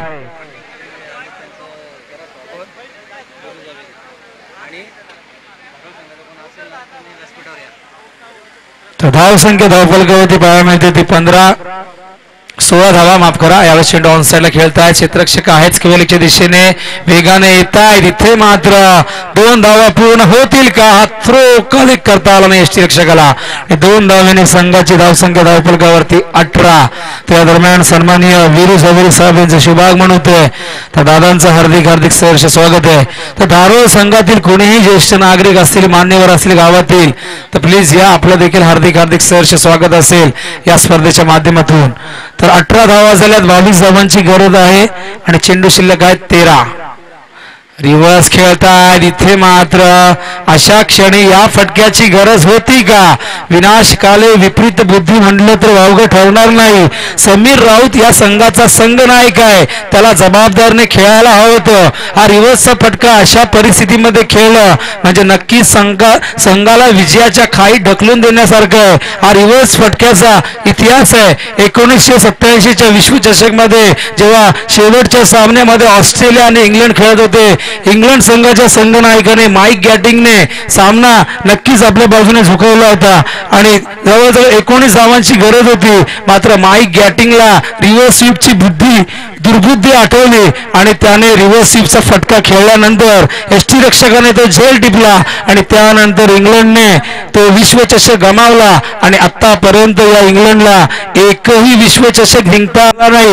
S4: तर धाव संख्या धावफलकावरती पाहायला मिळते ती पंधरा. सोळा धावा माफ करा. यावेळेस चेंडू ऑन साईडला खेळताय. क्षेत्ररक्षक आहेच केवलच्या दिशेने वेगाने येत आहेत. इथे मात्र दोन धावा पूर्ण होतील का हा थ्रो कलिक करता आला नाही यष्टीरक्षकाला. दोन धाव्याने संघाची धावसंख्या धावफलकावरती अठरा. त्या दरम्यान सन्माननीय वीरू चौधरी साहेब यांचं शुभागमन होतंय. तर दादांचं हार्दिक हार्दिक सहर्ष स्वागत आहे. तर धारोळ संघातील कोणीही ज्येष्ठ नागरिक असतील, मान्यवर असतील गावातील तर प्लीज या. आपलं देखील हार्दिक हार्दिक सहर्ष स्वागत असेल या स्पर्धेच्या माध्यमातून. तर अठरा धावा झाल्यात. बावीस धावांची गरज आहे आणि चेंडू शिल्लक आहेत तेरा. रिव्हर्स खेळतायत. इथे मात्र अशा क्षणी या फटक्याची गरज होती का? विनाशकाले विपरीत बुद्धी म्हणलं तर वावगं ठरणार नाही. समीर राऊत या संघाचा संघ नायक आहे. त्याला जबाबदारीने खेळायला हवं होतं. हा रिव्हर्सचा फटका अशा परिस्थितीमध्ये खेळलं म्हणजे नक्की संघा संघाला विजयाच्या खाईत ढकलून देण्यासारखं हा रिव्हर्स फटक्याचा इतिहास आहे. एकोणीसशे सत्याऐंशीच्या विश्वचषक मध्ये जेव्हा शेवटच्या सामन्यामध्ये ऑस्ट्रेलिया आणि इंग्लंड खेळत होते, इंग्लंड संघाच्या संघ नायकाने माईक गॅटिंगने सामना नक्कीच आपल्या बाजूने झुकवला होता आणि जवळजवळ एकोणीस धावांची गरज होती. मात्र माईक गॅटिंगला रिव्हर्स स्वीपची बुद्धी दुर्बुद्धी आठवली आणि त्याने रिव्हर्स स्वीपचा फटका खेळल्यानंतर यष्टीरक्षकाने तो झेल टिपला आणि त्यानंतर इंग्लंडने तो विश्वचषक गमावला आणि आतापर्यंत या इंग्लंडला एकही विश्वचषक जिंकता आला नाही.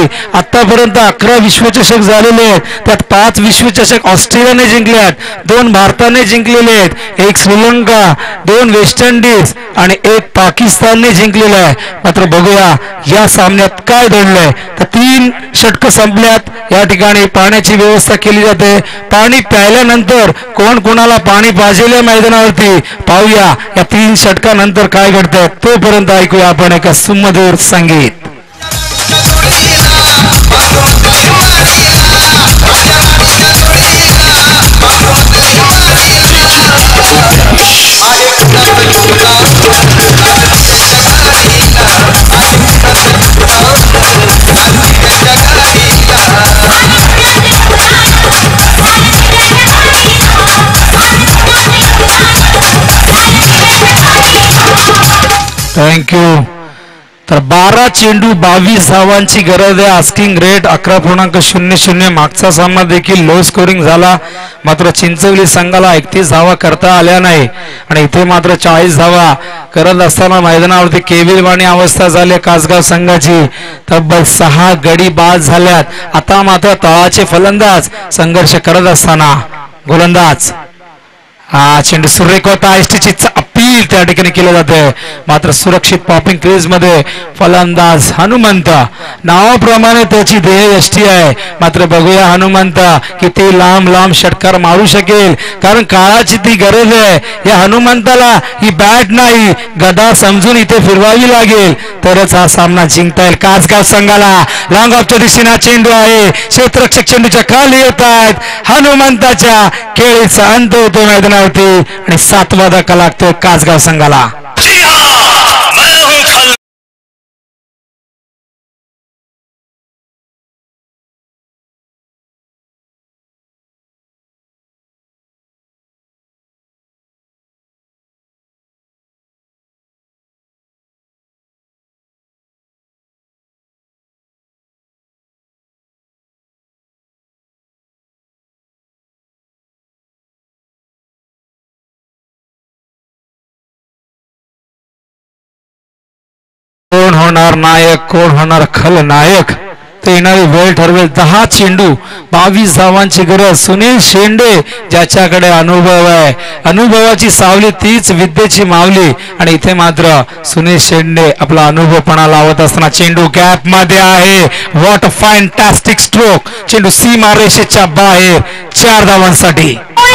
S4: आतापर्यंत अकरा विश्वचषक झालेले आहेत, त्यात पाच विश्वचषक ऑस्ट्रेलियाने जिंकल्यात, दोन भारताने जिंकलेले आहेत, एक श्रीलंका, दोन वेस्ट इंडिज आणि एक पाकिस्तानने जिंकलेलं आहे. मात्र बघूया या सामन्यात काय घडलंय. तर तीन षटकं संपल्यात. या ठिकाणी पाण्याची व्यवस्था केली जाते. पाणी प्यायल्यानंतर कोण कोणाला पाणी पाहिजे मैदानावरती पाहूया. या तीन षटकानंतर काय घडतंय तोपर्यंत ऐकूया आपण एका सुमधुर संगीत. थँक्यू. तर बारा चेंडू बावीस धावांची गरज आहे. आस्किंग रेट अकरा पूर्णांक शून्य शून्य. मागचा सामना देखील लो स्कोरिंग झाला, मात्र चिंचवली संघाला एकतीस धावा करता आल्या नाही आणि इथे मात्र चाळीस धावा करत असताना मैदानावरती केविलवाणी अवस्था झाली कासगाव संघाची. तब्बल सहा गडी बाद झाल्यात. आता मात्र तळाचे फलंदाज संघर्ष करत असताना गोलंदाज हा चेंडू सुरेख होता. एसटीची अपील त्या ठिकाणी केलं जाते, मात्र सुरक्षित पॉपिंग क्रीज मध्ये फलंदाज हनुमंत. नावाप्रमाणे त्याची ध्येय यष्टी आहे, मात्र बघूया हनुमंत किती लांब लांब षटकार मारू शकेल, कारण काळाची ती गरज आहे. या हनुमंताला ही बॅट नाही गदा समजून इथे फिरवावी लागेल तरच हा सामना जिंकता येईल. कासगाव संघाला लॉंग ऑफच्या दिशेने चेंडू आहे. क्षेत्ररक्षक चेंडूच्या खाली येत आहेत. हनुमंताच्या खेळीचा अंत होतो मैदानावरती आणि सातवा धक्का लागतो कासगाव संघाला. कोण होणार नायक, कोण होणार खलनायक ते येणारी वेळ ठरवेल. दहा चेंडू बावीस धावांची गरज. सुनील शेंडे ज्याच्याकडे अनुभव आहे, अनुभवाची सावली तीच विद्येची मावली आणि इथे मात्र सुनील शेंडे आपला अनुभवपणा लावत असताना चेंडू गॅप मध्ये आहे. What a fantastic stroke. चेंडू सीमा रेषेच्या बाहेर चार धावांसाठी.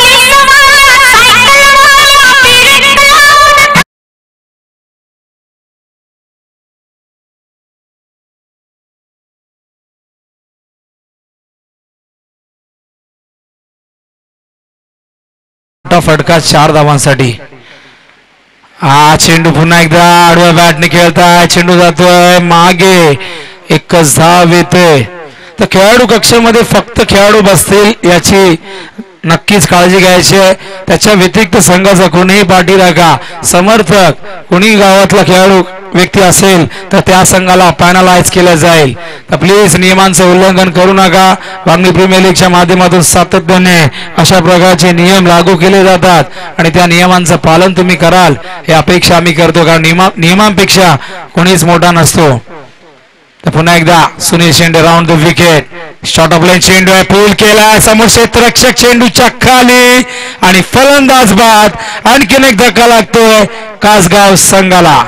S4: फटका चार धावांसाठी. हा चेंडू पुन्हा एकदा आडव्या बॅटने खेळताय. चेंडू जातोय मागे, एकच धाव येते. तर खेळाडू कक्षामध्ये फक्त खेळाडू बसतील याची नक्कीच काळजी घ्यायची आहे. त्याच्या व्यतिरिक्त संघाचा कोणीही पाठीराखा समर्थक कोणी गावातला खेळाडू व्यक्ती असेल तर त्या संघाला पॅनलाइज केलं जाईल. तर प्लीज नियमांचं उल्लंघन करू नका. वांगणी प्रीमियर लीगच्या माध्यमातून सातत्याने अशा प्रकारचे नियम लागू केले जातात आणि त्या नियमांचं पालन तुम्ही कराल ही अपेक्षा आम्ही करतो, कारण नियमा नियमांपेक्षा कोणीच मोठा नसतो. तर पुन्हा एकदा Sunil Shende round the wicket. Short of line चेंडू आहे, पूल केला समोर क्षेत्ररक्षक चेंडूच्या खाली आणि फलंदाज बाद. आणखीन एक धक्का लागतोय कासगाव संघाला.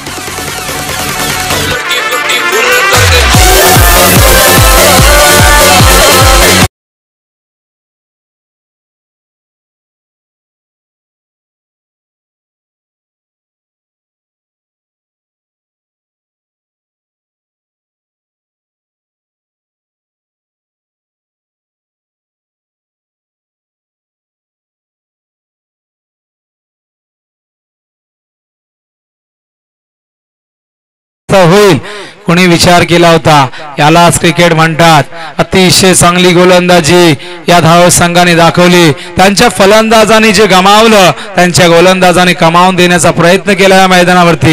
S4: होईल कोणी विचार केला होता. यालाच क्रिकेट म्हणतात. अतिशय चांगली गोलंदाजी या धाव संघाने दाखवली. त्यांच्या फलंदाजांनी जे गमावलं त्यांच्या गोलंदाजांनी कमावून देण्याचा प्रयत्न केला या मैदानावरती.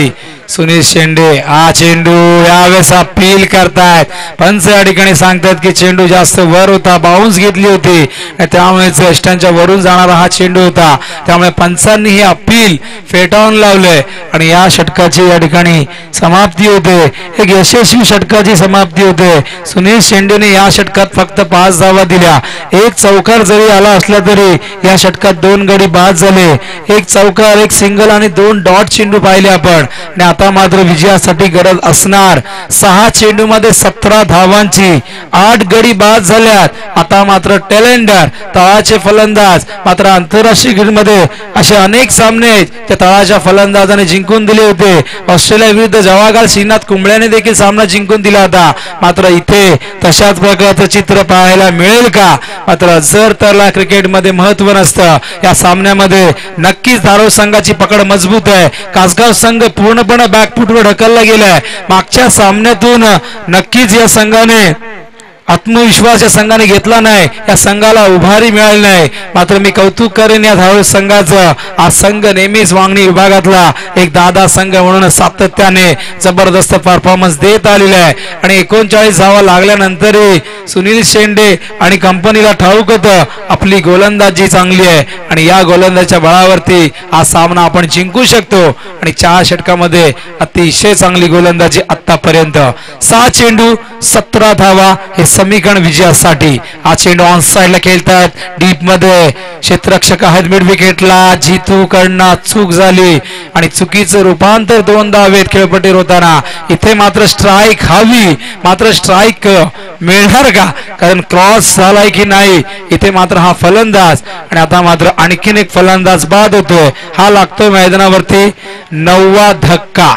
S4: सुनील शेंडे हा चेंडू यावेळेस अपील करतायत. पंच या ठिकाणी सांगतात की चेंडू जास्त वर होता, बाउन्स घेतली होती, त्यामुळे यष्टांच्या वरून जाणारा हा चेंडू होता. त्यामुळे पंचांनी ही अपील फेटाळून लावले आणि या षटकाची या ठिकाणी समाप्ती होते. एक यशस्वी षटकाची समाप्ती होते. सुनील शेंडेने या षटकात फक्त पाच धावा दिल्या. एक चौकार जरी आला असला तरी या षटकात दोन गडी बाद झाले. एक चौकार, एक सिंगल आणि दोन डॉट चेंडू पाहिले आपण. आणि आता मात्र विजयासाठी गरज असणार. सहा चेंडू मध्ये सतरा धावांची, आठ गडी बाद झाल्यात. आता मात्र टेलेंडर तळाचे फलंदाज मात्र आंतरराष्ट्रीय क्रिकेटमध्ये असे अनेक सामने आहेत त्या तळाच्या फलंदाजाने जिंकून दिले होते. ऑस्ट्रेलिया विरुद्ध जवाहरलाल श्रीनाथ कुंबळेने देखील सामना जिंकून दिला होता. मात्र इथे तशाच प्रकारचं चित्र पाहायला मिळेल का? मात्र जर त्याला क्रिकेटमध्ये महत्व नसतं. या सामन्यामध्ये नक्कीच धारावी संघाची पकड मजबूत आहे. कासगाव संघ पूर्णपणे बॅकफुटवर ढकलला गेलाय. मागच्या सामन्यातून नक्कीच या संघाने आत्मविश्वास या संघाने घेतला नाही, या संघाला उभारी मिळाली नाही. मात्र मी कौतुक करेन या धारावी संघाचं. हा संघ नेहमीच वांगणी विभागातला एक दादा संघ म्हणून सातत्याने जबरदस्त परफॉर्मन्स देत आलेला आहे. आणि एकोणचाळीस धावा लागल्यानंतरही सुनील शेंडे आणि कंपनीला ठाऊक होतं आपली गोलंदाजी चांगली आहे आणि या गोलंदाजीच्या बळावरती हा सामना आपण जिंकू शकतो. आणि चार षटकामध्ये अतिशय चांगली गोलंदाजी आतापर्यंत. सहा चेंडू सतरा धावा हे समीकरण विजयासाठी. हा चेंडू ऑन साइडला खेळतात डीप मध्ये. क्षेत्ररक्षक आहेत मिड विकेटला. जितू कडनं चूक झाली आणि चुकीचं रूपांतर दोन धावेत खेळपट्टीवर होताना. इथे मात्र स्ट्राईक हवी, मात्र स्ट्राईक मिळणार का? कारण क्रॉस झालाय की नाही. इथे मात्र हा फलंदाज आणि आता मात्र आणखीन एक फलंदाज बाद होतोय. हा लागतोय मैदानावरती नववा धक्का.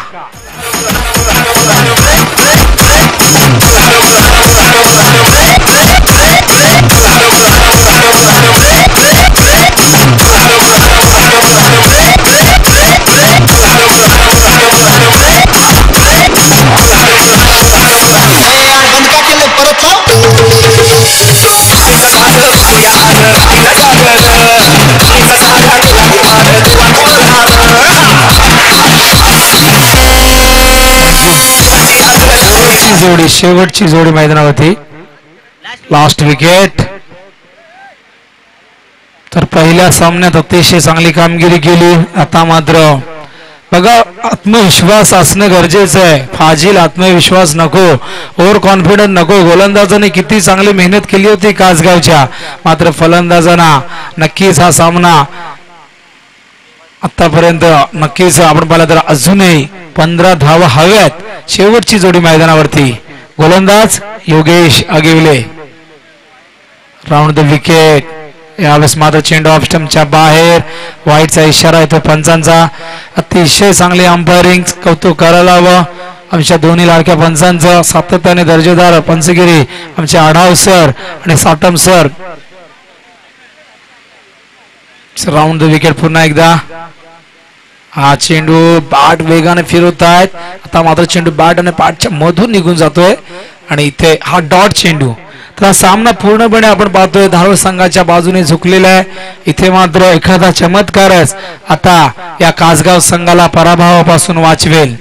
S4: जोडी शेवटची जोडी मैदानावरती. Last wicket. तर पहिल्या सामन्यात अतिशय चांगली कामगिरी केली. आता मात्र बघा आत्मविश्वास असणं गरजेचं आहे. फाजील आत्मविश्वास नको, ओव्हर कॉन्फिडन्स नको. गोलंदाजाने किती चांगली मेहनत केली होती कासगावच्या. मात्र फलंदाजांना नक्कीच हा सामना आतापर्यंत नक्कीच आपण पाहिलं तर अजूनही पंधरा धावा हव्यात. शेवटची जोडी मैदानावरती. गोलंदाज Yogesh Agivale. Round the wicket. यावेळेस मात्र चेंडू ऑफ स्टंपच्या बाहेर. वाईटचा इशारा येतो पंचांचा. अतिशय चांगली अंपायरिंग कौतुक करायला हवं आमच्या दोन्ही लाडक्या पंचांचं. सातत्याने दर्जेदार पंचगिरी आमचे आढाव सर आणि Satam sir. Round the wicket पुन्हा एकदा. हा चेंडू बॅट वेगाने फिरवत आहेत. आता मात्र चेंडू बॅट आणि बॅटच्या मधून निघून जातोय आणि इथे हा डॉट चेंडू. तर हा सामना पूर्णपणे आपण पाहतोय धारावी संघाच्या बाजूने झुकलेला आहे. इथे मात्र एखादा चमत्कारच आता या कासगाव संघाला पराभवापासून वाचवेल.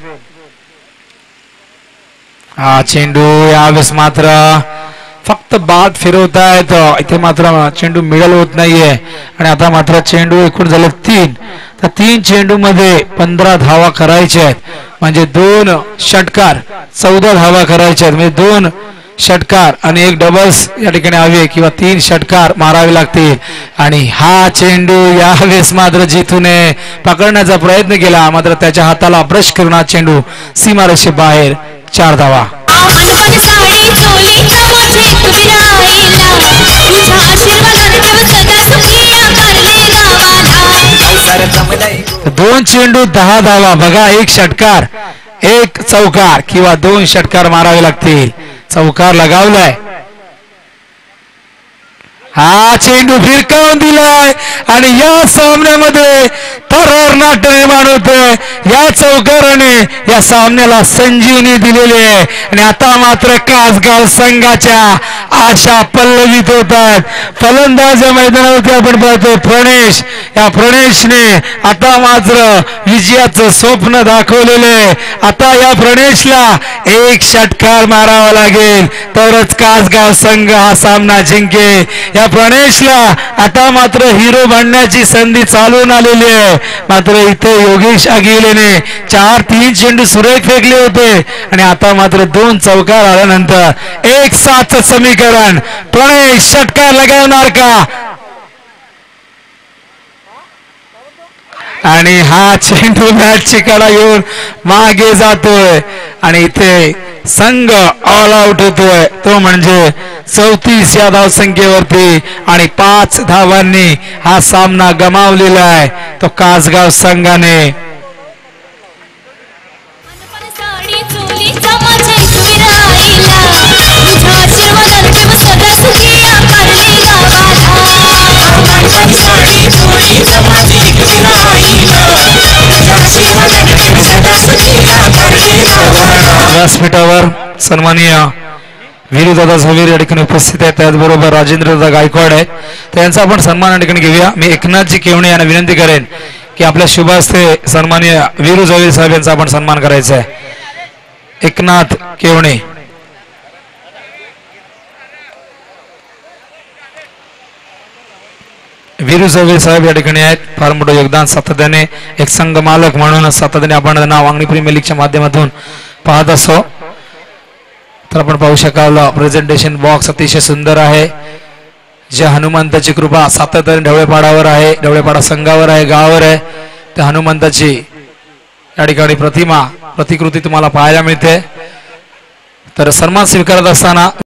S4: हा चेंडू यावेळेस मात्र फक्त बाद फिरवतायत. इथे मात्र चेंडू मिडल होत नाहीये आणि आता मात्र चेंडू एकूण झाले तीन. तर तीन चेंडू मध्ये पंधरा धावा करायच्या आहेत. म्हणजे दोन षटकार चौदा धावा करायच्या आहेत. म्हणजे दोन षटकार आणि एक डबल्स या ठिकाणी हवे किंवा तीन षटकार मारावे लागतील. आणि हा चेंडू यावेळेस मात्र जितूने पकडण्याचा प्रयत्न केला. मात्र त्याच्या हाताला ब्रश करून हा चेंडू सीमारेषे बाहेर. चार धावा. दोन चेंडू दहा धावा. बघा एक षटकार एक चौकार किंवा दोन षटकार मारावे लागतील. चौकार लगावलाय. हा चेंडू फिरकावून दिलाय आणि या सामन्यामध्ये थरारनाट निर्माण होतोय. या चौकाराने या सामन्याला संजीवनी दिलेली आहे आणि आता मात्र कासगाव संघाच्या आशा पल्लवित होतात. फलंदाज या मैदानावरती आपण पाहतोय प्रणेश. या प्रणेशने आता मात्र विजयाचं स्वप्न दाखवलेले. आता या प्रणेशला एक षटकार मारावा लागेल तरच कासगाव संघ हा सामना जिंकेल. या प्रणेशला आता मात्र हिरो बनण्याची संधी चालून आलेली आहे. मात्र इथे योगेश आगिलेने चार तीन चेंडू सुरेख फेकले होते आणि आता मात्र दोन चौकार आल्यानंतर एक सात समीकरण. प्रणेश षटकार लगावणार का आणि हा चेंडू मॅचची कडा येऊन मागे जातोय आणि इथे संघ ऑल आउट होतोय. तो म्हणजे चौतीस या धाव संख्येवरती आणि पाच धावांनी हा सामना गमावलेला आहे तो कासगाव संघाने. व्यासपीठावर सन्माननीय वीरूदादा झवेर या ठिकाणी उपस्थित आहेत. त्याचबरोबर राजेंद्रदादा गायकवाड आहेत. त्यांचा आपण सन्मान या ठिकाणी घेऊया. मी एकनाथजी केवणे यांना विनंती करेन की आपल्या शुभ हस्ते सन्माननीय वीरू झवेर साहेब यांचा आपण सन्मान करायचा आहे. एकनाथ केवणे. वीरू झवेर साहेब या ठिकाणी आहेत. फार मोठं योगदान सातत्याने एक संघ मालक म्हणून सातत्याने आपण त्यांना वांगणी प्रीमियर लीगच्या माध्यमातून पाहत असो. तर आपण पाहू शकाल प्रेझेंटेशन बॉक्स अतिशय सुंदर आहे. जे हनुमंताची कृपा सातत्याने ढवळेपाडावर आहे, ढवळेपाडा संघावर आहे, गावावर आहे. त्या हनुमंताची या ठिकाणी प्रतिमा प्रतिकृती तुम्हाला पाहायला मिळते. तर सन्मान स्वीकारत असताना